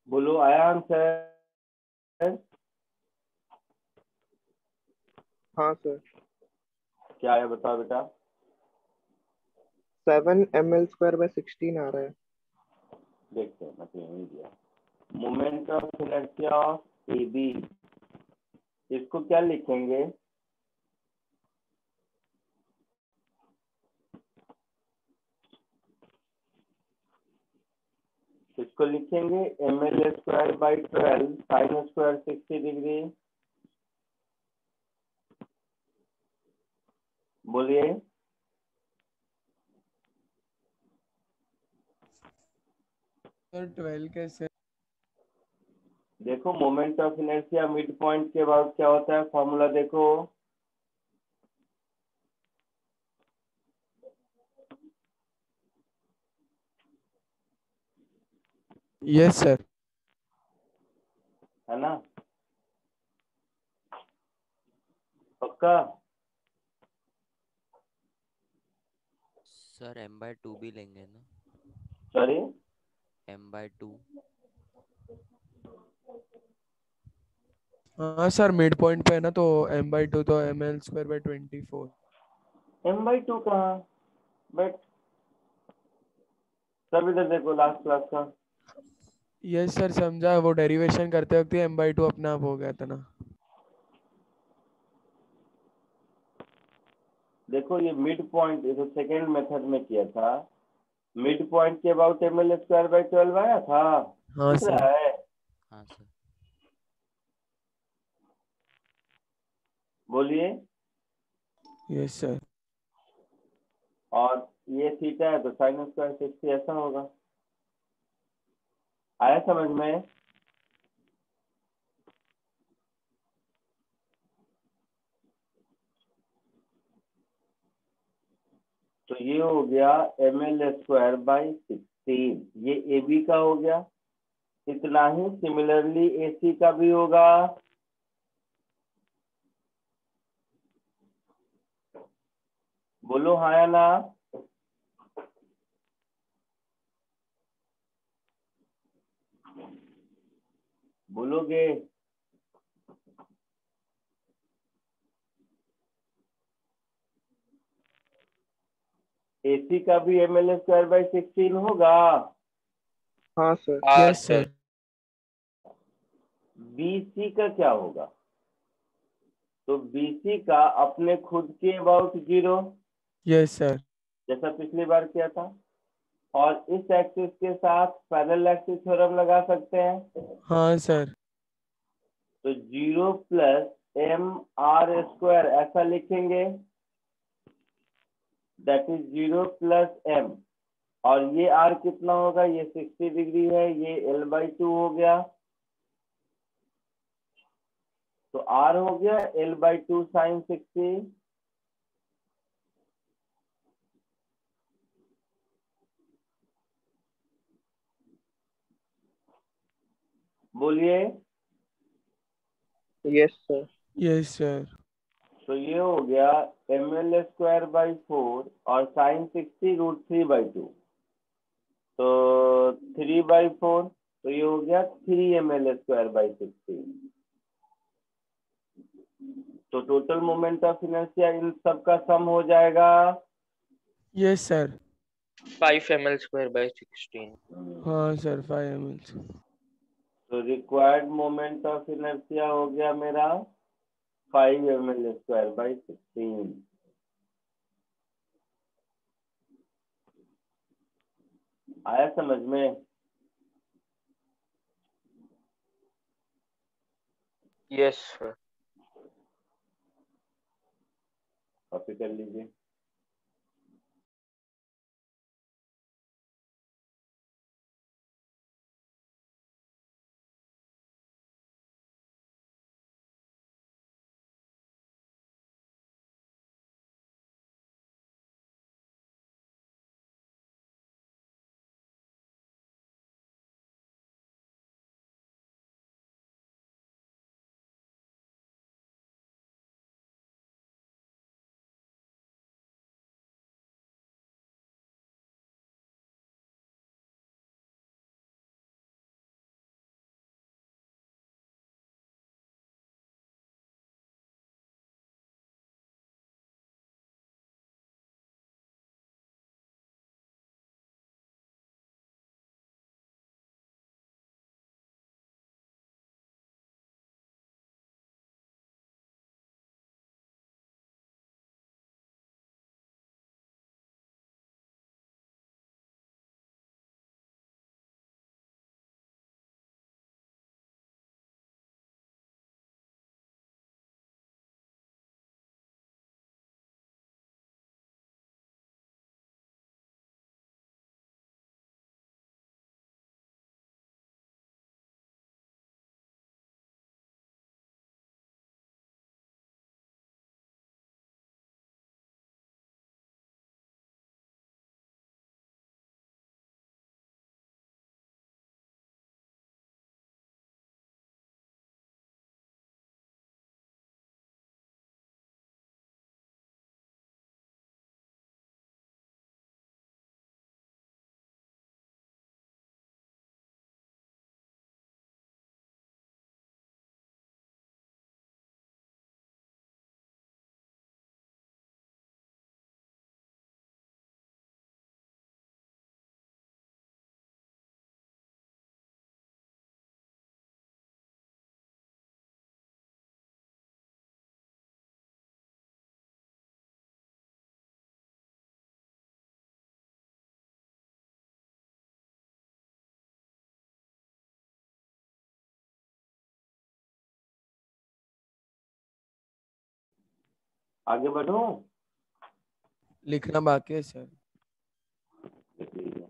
बोलो आया आंसर? हाँ सर। क्या आया बताओ बेटा। Seven M L square by sixteen आ रहा है। देखते हैं मतलब यही दिया। Moment of inertia of A B, इसको क्या लिखेंगे? इसको लिखेंगे M L square by twelve sine square sixty degree. बोलिए। सर ट्वेल्व कैसे? देखो moment of inertia mid point के बाद क्या होता है, फॉर्मूला देखो। Yes sir. है ना, पक्का? सर एम बाय टू भी लेंगे ना? Sorry, M by two. हाँ सर मिड पॉइंट पे है ना, तो एम बाई टू तो M L square by twenty four. M by two कहाँ? बट सब इधर देखो लास्ट क्लास का। यस सर समझा, वो डेरिवेशन करते वक्त ही एम बाई टू अपने आप हो गया था ना। देखो ये मिड पॉइंट, ये तो सेकेंड मेथड में किया था। मिड पॉइंट के about M L square by twelve आया था, हाँ दिख सर। रहा है? हाँ सर। बोलिए। Yes sir. और ये थीटा है तो साइन स्क्वायर सिक्सटी ऐसा होगा। आया समझ में? तो ये हो गया M L square by sixteen, ये ए बी का हो गया। इतना ही सिमिलरली ए सी का भी होगा। बोलो हाँ या ना। बोलोगे? एसी का भी M L square by sixteen होगा। हाँ सर। हाँ यस सर। सर। बीसी का क्या होगा? तो बीसी का अपने खुद के अबाउट जीरो, यस सर। जैसा पिछली बार किया था। और इस एक्सिस के साथ पैरेलल एक्सिस थ्योरम लगा सकते हैं। हाँ सर। तो zero plus M R square ऐसा लिखेंगे, that is zero plus M. और ये आर कितना होगा? ये सिक्सटी डिग्री है, ये एल बाई टू हो गया। तो आर हो गया L by two sine sixty. बोलिए। Yes sir. Yes sir. तो ये हो गया M L square by four और sine sixty root three by two, तो थ्री बाई फोर, तो ये हो गया three M L square by sixty. तो टोटल मोमेंट ऑफ इनर्शिया इन सब का सम हो जाएगा। Yes sir. Five M L square by sixteen. हाँ सर फाइव एम एल। तो रिक्वायर्ड मोमेंट ऑफ इनर्शिया हो गया मेरा five M L square by sixteen. आया समझ में? Yes sir. कॉपी कर लीजिए। आगे बढ़ो। लिखना बाकी है सर। लिख लीजिए।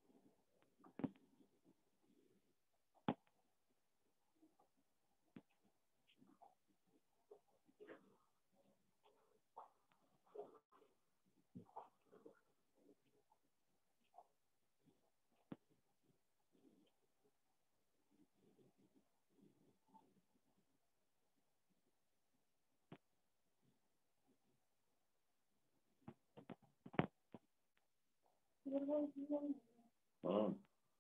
हम्म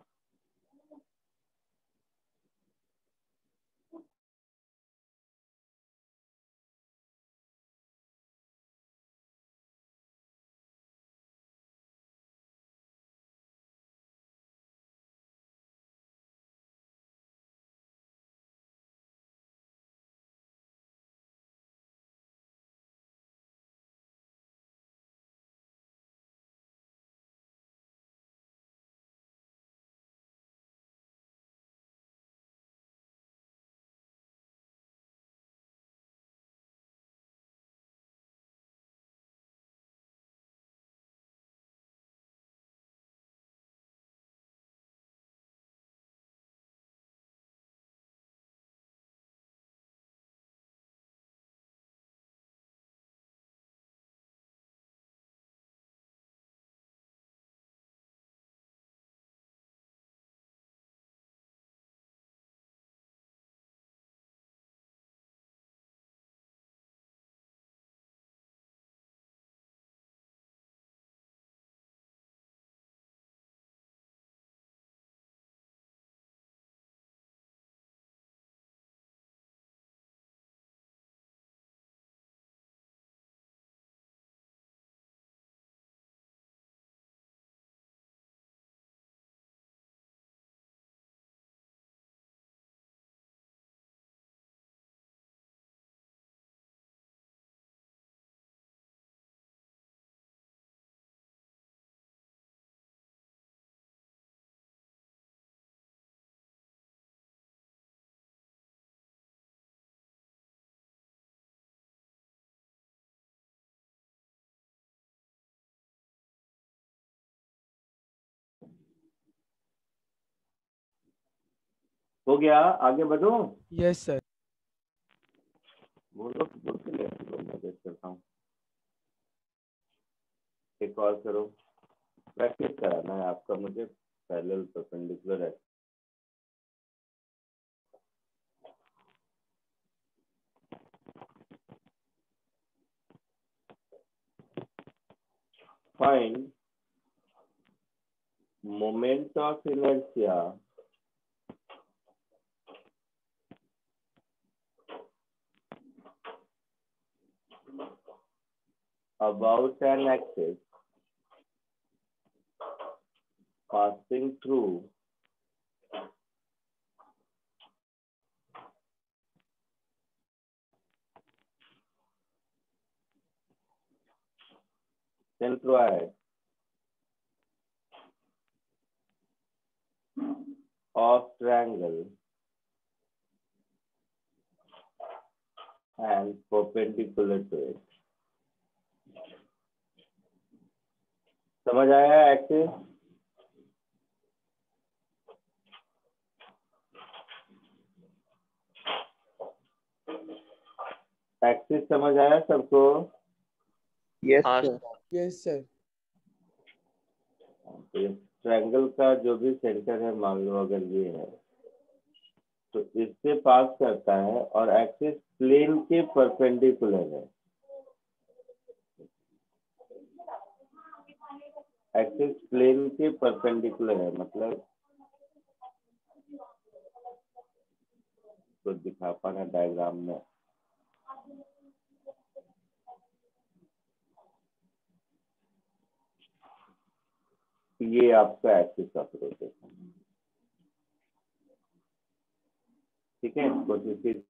हो गया, आगे बढ़ो। Yes sir. बोलो बोल के ले, मैं देख करता हूँ। एक और करो, प्रैक्टिस कराना है आपका मुझे पैरेलल परपेंडिकुलर है। Find moment of inertia about an axis passing through centroid of triangle and perpendicular to it। समझ आया एक्सिस? एक्सिस समझ आया सबको? Yes, हाँ sir. Sir. Yes sir. Triangle का जो भी सेंटर है, मान लो अगर ये है तो इससे पास करता है और एक्सिस प्लेन के परपेंडिकुलर है। एक्सिस प्लेन के परपेंडिकुलर है मतलब तो दिखा पाना डायग्राम में। ये आपका एक्सिस ऑफ रोटेशन, ठीक है। कोशिश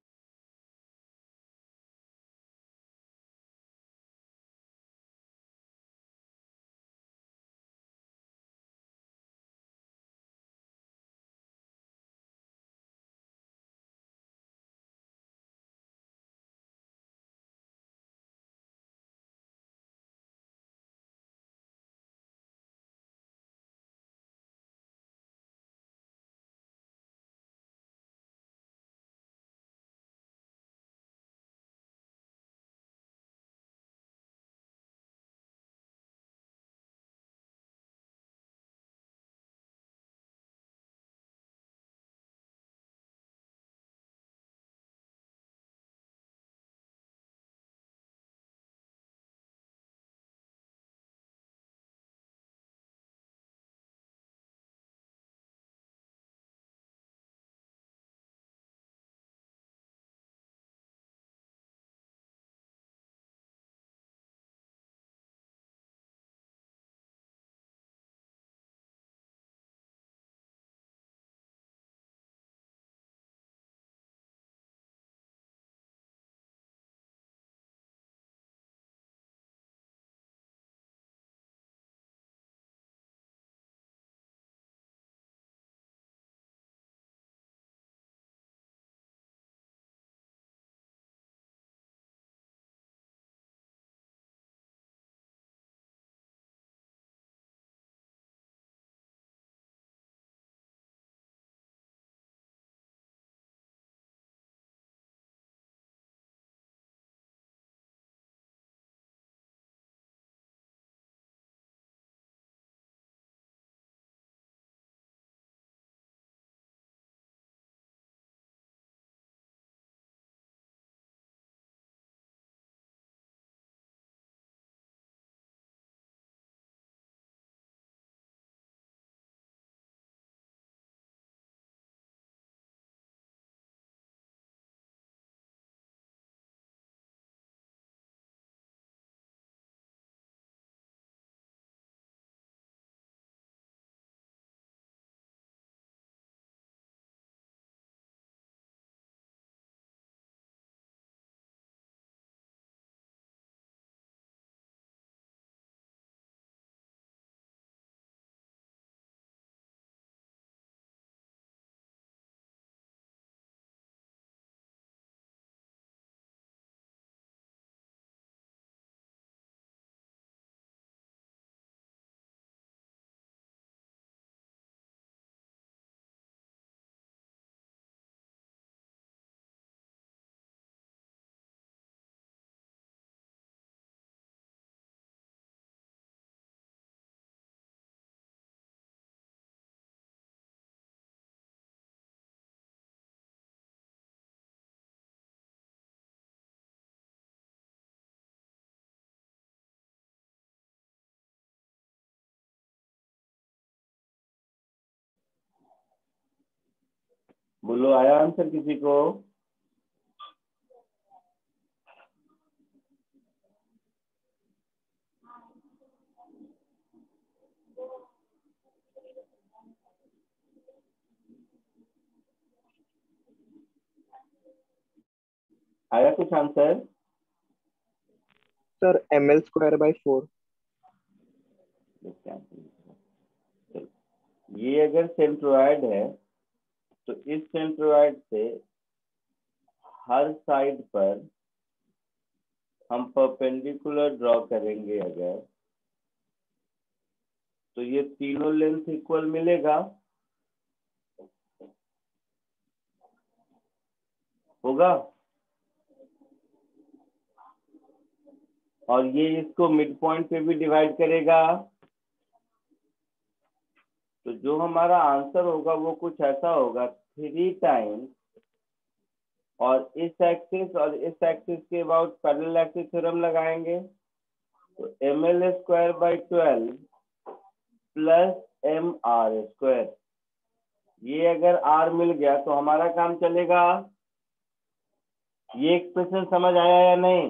बोलो, आया आंसर किसी को? आया कुछ आंसर? Sir M L square by four. ये अगर सेंट्रोइड है तो इस सेंट्रोइड से हर साइड पर हम परपेंडिकुलर ड्रॉ करेंगे अगर, तो ये तीनों लेंथ इक्वल मिलेगा, होगा। और ये इसको मिड पॉइंट पे भी डिवाइड करेगा। तो जो हमारा आंसर होगा वो कुछ ऐसा होगा, थ्री टाइम्स, और इस एक्सिस और इस एक्सिस के अबाउट पैरेलल एक्सिस थ्योरम लगाएंगे, तो M L square by twelve plus M R square. ये अगर आर मिल गया तो हमारा काम चलेगा। ये एक्सप्रेशन समझ आया या नहीं?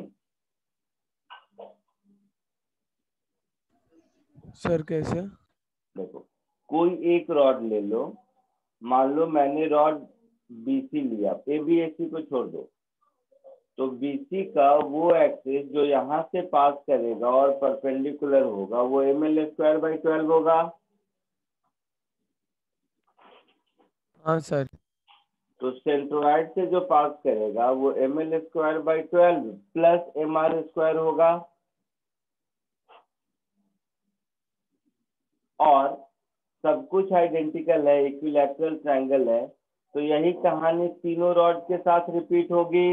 सर कैसे? देखो, कोई एक रॉड ले लो, मान लो मैंने रॉड बीसी लिया, ए बी ए सी को छोड़ दो, तो बीसी का वो एक्सिस जो यहाँ से पास करेगा और परपेंडिकुलर होगा वो M L square by twelve होगा। हाँ सर। तो सेंट्रोइड से जो पास करेगा वो M L square by twelve plus M R square होगा। और सब कुछ आइडेंटिकल है, इक्विलैटरल ट्रायंगल है, तो यही कहानी तीनों रॉड के साथ रिपीट होगी।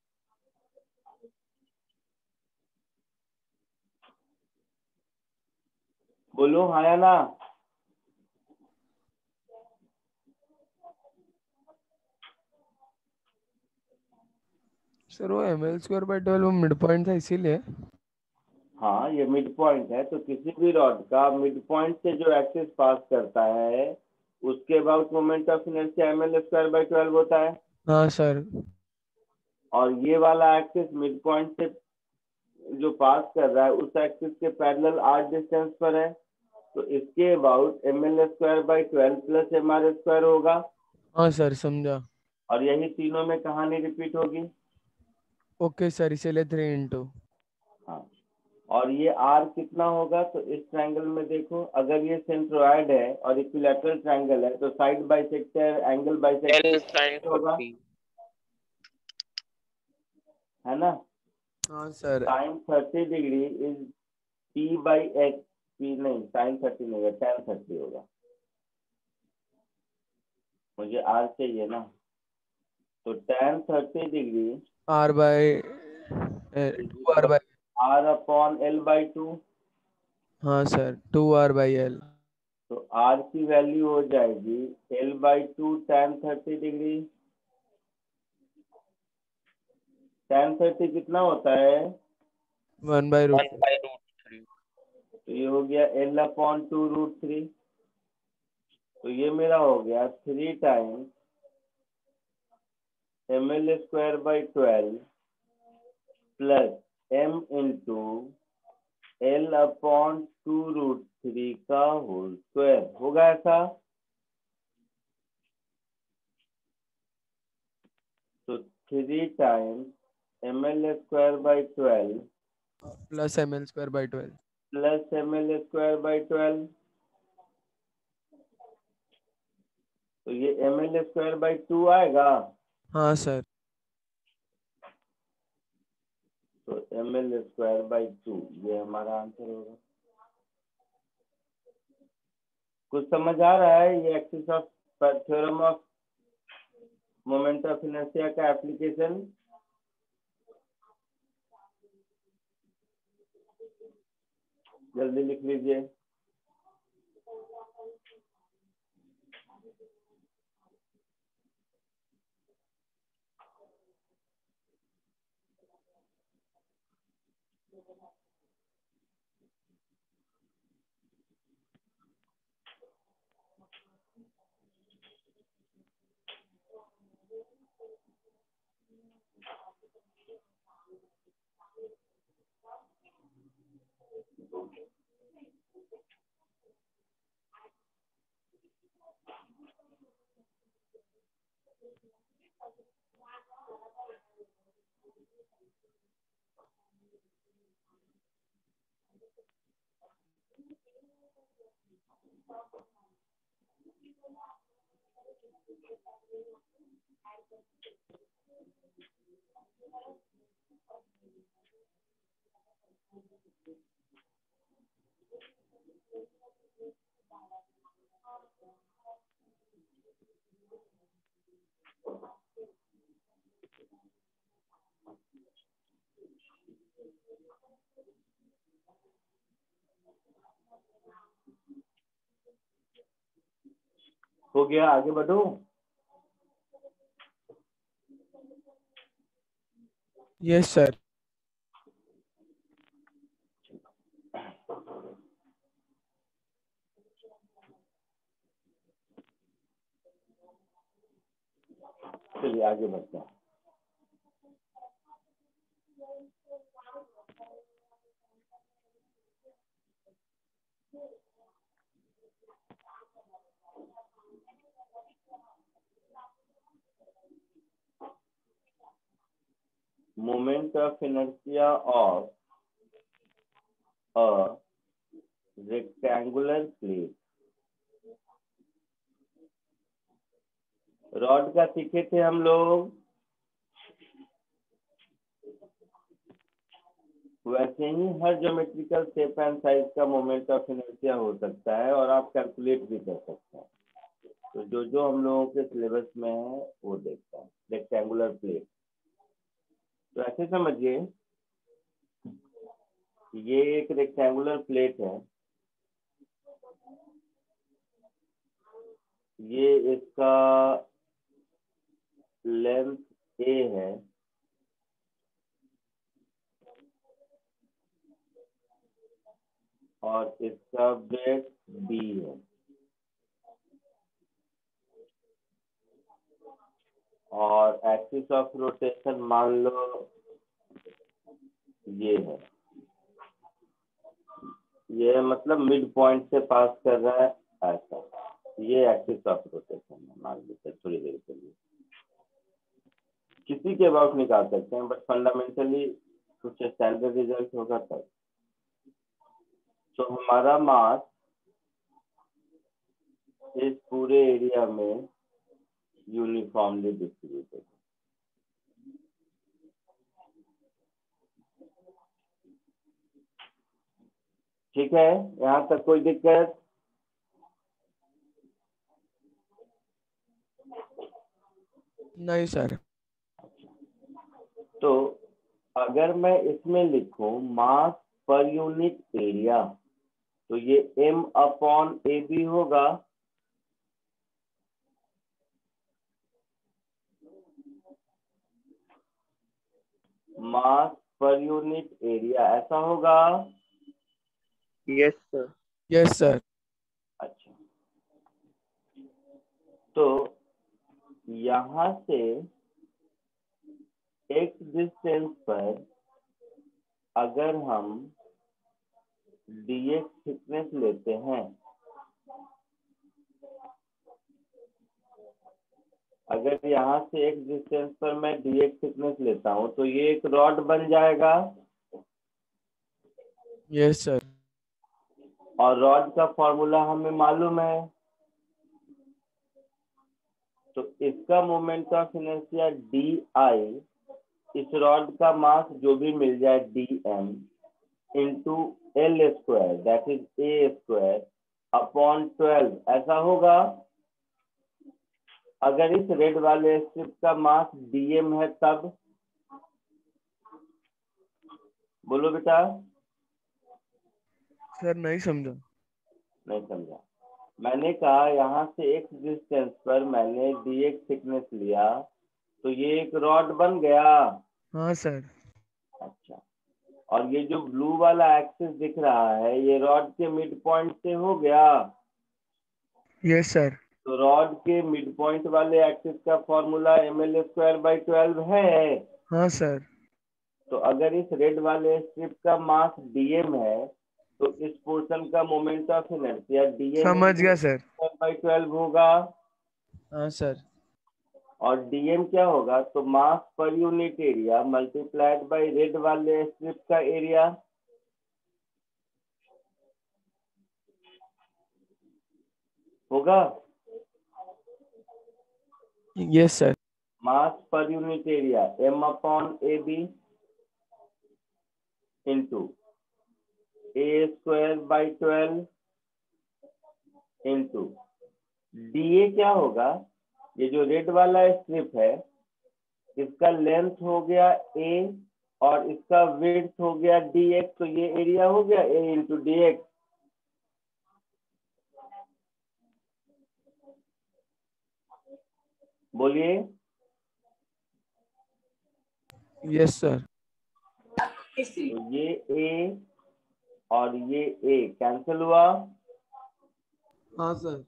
बोलो हाँ या ना? सर वो M L square by twelve mid point था इसीलिए। हाँ, ये मिड पॉइंट है, तो किसी भी रॉड का मिड पॉइंट से जो एक्सिस पास करता है उसके about moment of inertia M L square by twelve होता है। हाँ सर। और ये वाला एक्सिस मिड पॉइंट से जो पास कर रहा है उस एक्सिस के पैरेलल आर डिस्टेंस पर है, तो इसके about M L square by twelve plus M R square होगा। हाँ सर समझा। और यही तीनों में कहानी रिपीट होगी। ओके सर, इसीलिए थ्री इंटू। हाँ, और ये आर कितना होगा? तो इस ट्रायंगल में देखो, अगर ये सेंट्रोइड है और इक्विलैटरल ट्रायंगल है तो side bisector angle L bisector sine होगा, थर्टी। है ना? हाँ sir. Sine thirty degree is P by X. P नहीं, साइन थर्टी नहीं होगा, टेन थर्टी होगा। मुझे आर चाहिए ना, तो tan thirty degree R by two R by. R upon L by two. हाँ sir, two R by L. तो आर की वैल्यू हो जाएगी L by two tan thirty degree. Tan thirty कितना होता है? One by root. One by root three. तो ये हो गया L upon two root three. तो ये मेरा हो गया three times M L square by twelve plus M into L upon two root three का होल स्क्वायर। होगा ऐसा? तो three times M L square by twelve plus M L square by twelve. Plus M L square by twelve, तो ये M L square by two आएगा। हाँ sir. तो M L square by two ये हमारा आंसर होगा। कुछ समझ आ रहा है? ये axis of theorem of moment of inertia का एप्लीकेशन। जल्दी लिख लीजिए। हो गया, आगे बढ़ो। Yes sir. चलिए आगे बढ़ते हैं। Moment of inertia of a rectangular plate। Rod का सीखे थे हम लोग, वैसे ही हर ज्योमेट्रिकल शेप एंड साइज का मोमेंट ऑफ इनर्शिया हो सकता है और आप कैलकुलेट भी कर सकते हैं। तो जो जो हम लोगों के सिलेबस में है वो देखते हैं। रेक्टेंगुलर प्लेट, तो ऐसे समझिए ये एक रेक्टेंगुलर प्लेट है, ये इसका लेंथ ए है और इसका ब्रेथ बी है और एक्सिस ऑफ रोटेशन मान लो ये है, ये मतलब मिड पॉइंट से पास कर रहा है ऐसा, ये एक्सिस ऑफ रोटेशन है मान लीजिए थोड़ी देर के लिए। किसी के अबाउट निकाल सकते हैं बट फंडामेंटली कुछ स्टैंडर्ड रिजल्ट होगा तब। तो हमारा मास इस पूरे एरिया में यूनिफॉर्मली डिस्ट्रीब्यूटेड। ठीक है, यहाँ तक कोई दिक्कत? नहीं सर। तो अगर मैं इसमें लिखूं मास पर यूनिट एरिया, तो ये m अपॉन ए बी होगा। मास पर यूनिट एरिया ऐसा होगा। Yes sir. Yes sir. अच्छा, तो यहां से एक्स डिस्टेंस पर अगर हम dx थिकनेस लेते हैं, अगर यहाँ से एक डिस्टेंस पर मैं dx थिकनेस लेता हूं तो ये एक रॉड बन जाएगा। Yes sir. और रॉड का फॉर्मूला हमें मालूम है, तो इसका moment of inertia D I, इस रॉड का मास जो भी मिल जाए D M into L square that is A square upon twelve ऐसा होगा। अगर इस रेड वाले स्ट्रिप का मास डीएम है तब बोलो बेटा। सर नहीं समझा। नहीं समझा? मैंने कहा यहाँ से एक्स डिस्टेंस पर मैंने dx थिकनेस लिया तो ये एक रॉड बन गया। हाँ सर। अच्छा, और ये जो ब्लू वाला एक्सिस दिख रहा है ये रॉड के मिड पॉइंट से हो गया। Yes sir. तो रॉड के मिड पॉइंट वाले एक्सिस का formula M L square by twelve है। हाँ सर। तो अगर इस रेड वाले स्ट्रिप का मास डीएम है तो इस पोर्शन का मोमेंट ऑफ इनर्शिया डीएम समझ गया सर। बाई ट्वेल्व होगा। हाँ सर। और डीएम क्या होगा, तो मास पर unit area multiplied by red वाले स्ट्रिप का एरिया। होगा। Yes sir. मास पर unit area M upon A B into A square by twelve into D A क्या होगा, ये जो रेड वाला स्ट्रिप है इसका लेंथ हो गया ए और इसका विड्थ हो गया डी एक्स, तो ये एरिया हो गया ए इंटू डी एक्स। बोलिए। Yes sir. तो ये ए और ये ए कैंसिल हुआ, हाँ सर।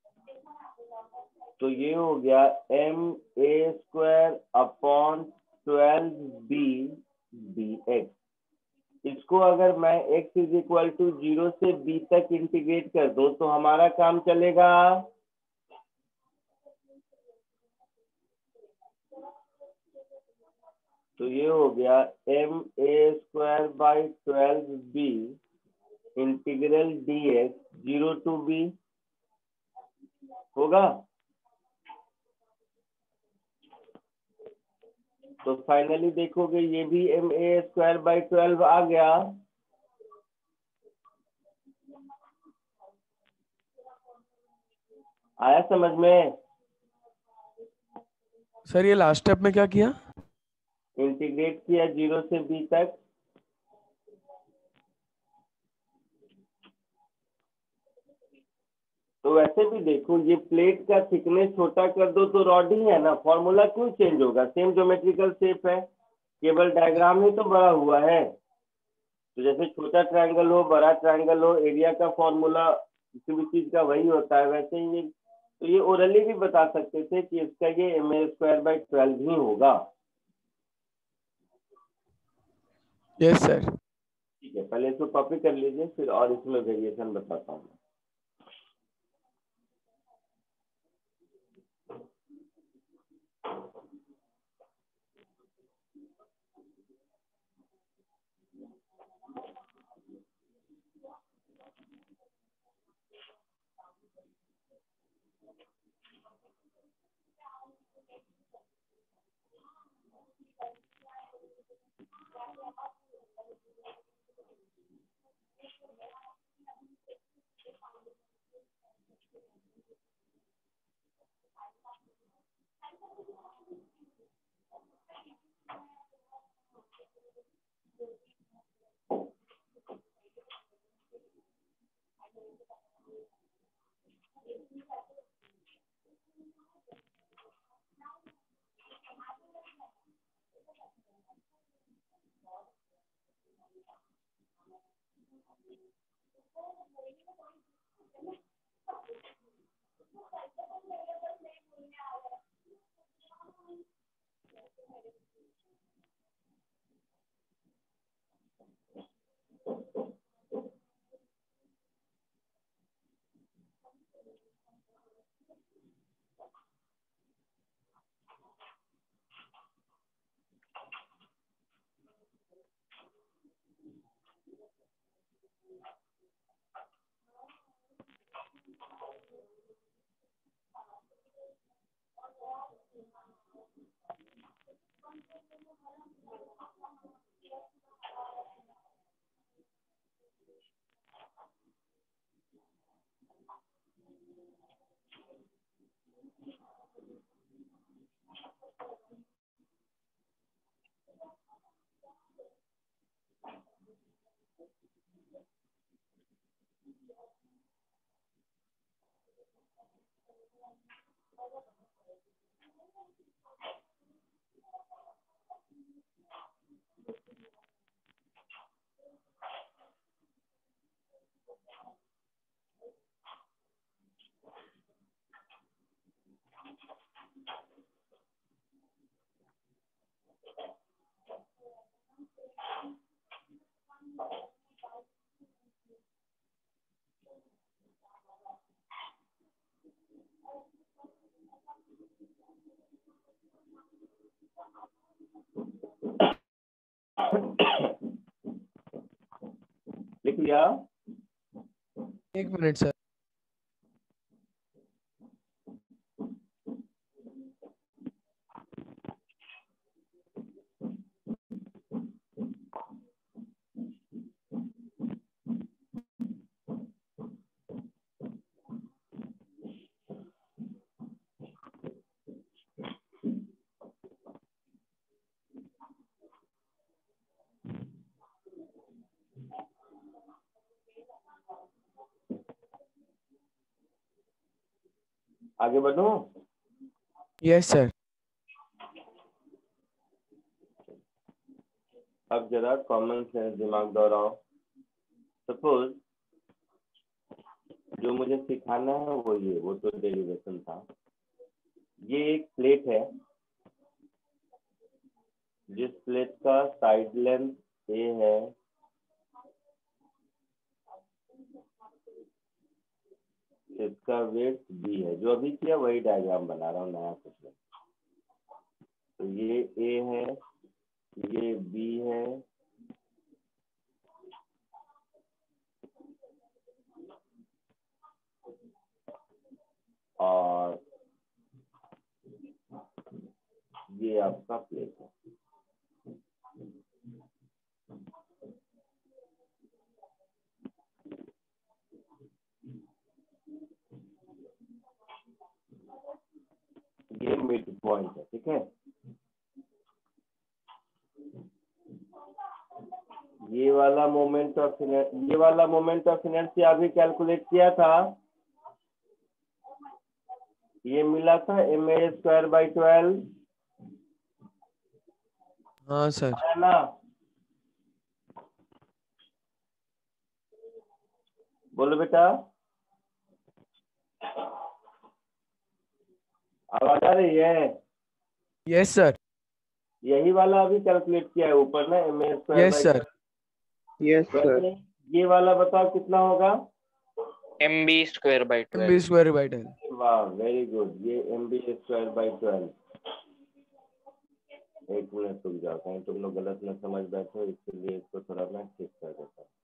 तो ये हो गया M A square upon twelve B D X. इसको अगर मैं x is equal to zero से b तक इंटीग्रेट कर दो तो हमारा काम चलेगा। तो ये हो गया M A square by twelve B integral D X zero to B होगा। तो फाइनली देखोगे ये भी M A square by twelve आ गया। आया समझ में? सर ये लास्ट स्टेप में क्या किया? इंटीग्रेट किया जीरो से बी तक। तो वैसे भी देखो ये प्लेट का थिकनेस छोटा कर दो तो रॉड ही है ना, फॉर्मूला क्यों चेंज होगा, सेम ज्योमेट्रिकल शेप है, केवल डायग्राम ही तो बड़ा हुआ है। तो जैसे छोटा ट्रायंगल हो बड़ा ट्रायंगल हो एरिया का फॉर्मूला किसी भी चीज का वही होता है, वैसे ही ये तो ये ओरली भी बता सकते थे कि इसका ये M A square by twelve ही होगा। Yes sir. ठीक है, पहले इसको कॉपी कर लीजिए फिर और इसमें वेरिएशन बताता हूँ। लिख लिया? एक मिनट सर। आगे बढ़ूं? Yes sir. अब जरा कॉमन सेंस दिमाग दौड़ाओ। सपोज जो मुझे सिखाना है वो ये वो तो डेरिवेशन था। ये एक प्लेट है जिस प्लेट का साइड लेंथ ए है, इसका वेट बी है। जो अभी किया वही डायग्राम बना रहा हूँ, नया कुछ नहीं। तो ये ए है, ये बी है, और ये आपका प्लेट है। ये मिड पॉइंट है, ठीक है। ये वाला मोमेंट ऑफ ये वाला मोमेंट ऑफ इनर्शिया अभी कैलकुलेट किया था, ये मिला था M A square by twelve. हाँ सर। है ना? बोलो बेटा, आवाज आ रही है? Yes sir. यही वाला अभी कैलकुलेट किया है ऊपर ना, M A square yes sir. Yes, sir. ये वाला बताओ कितना होगा? M B square by M B twelve. Square by ten. वाह, वेरी गुड। ये M B square by twelve. एक मिनट रुक जाओ, कहीं तुम लोग गलत न समझ बैठो, इसलिए इसको थोड़ा मैं ठीक कर देता हूँ।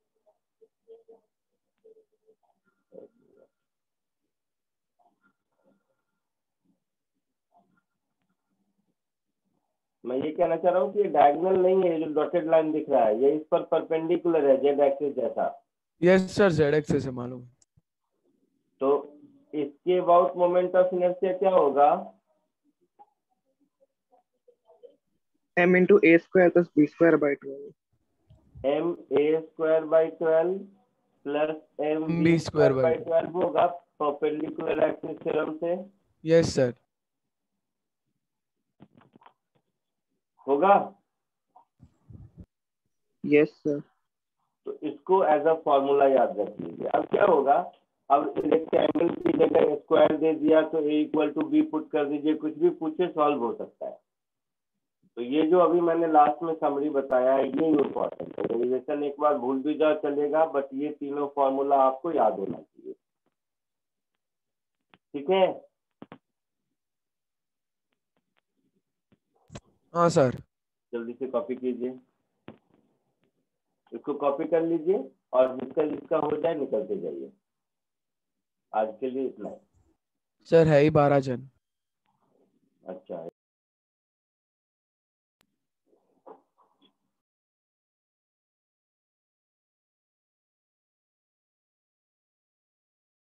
मैं ये कहना चाह रहा हूँ कि ये डायगोनल नहीं है, जो डॉटेड लाइन दिख रहा है ये इस पर परपेंडिकुलर है, जेड एक्सिस जैसा। यस सर, जेड एक्सिस से मालूम। तो इसके अबाउट मोमेंट ऑफ इनर्शिया क्या होगा? M into A square plus B square by twelve. M A square by twelve plus M B square by twelve होगा perpendicular axis theorem से। Yes sir. होगा? Yes, sir. तो इसको as a formula याद रख लीजिए। अब क्या होगा, अब रेक्टेंगल की जगह स्क्वायर दे दिया तो A equal to B put कर दीजिए, कुछ भी पूछे सॉल्व हो सकता है। तो ये जो अभी मैंने लास्ट में समरी बताया है ये इम्पोर्टेंट है। डेरिवेशन एक बार भूल भी जाओ चलेगा, बट ये तीनों फॉर्मूला आपको याद होना चाहिए, ठीक है? हाँ सर। जल्दी से कॉपी कीजिए, इसको कॉपी कर लीजिए और जिसका जिसका हो जाए निकलते जाइए। आज के लिए इतना ही। सर है ही बारह जन।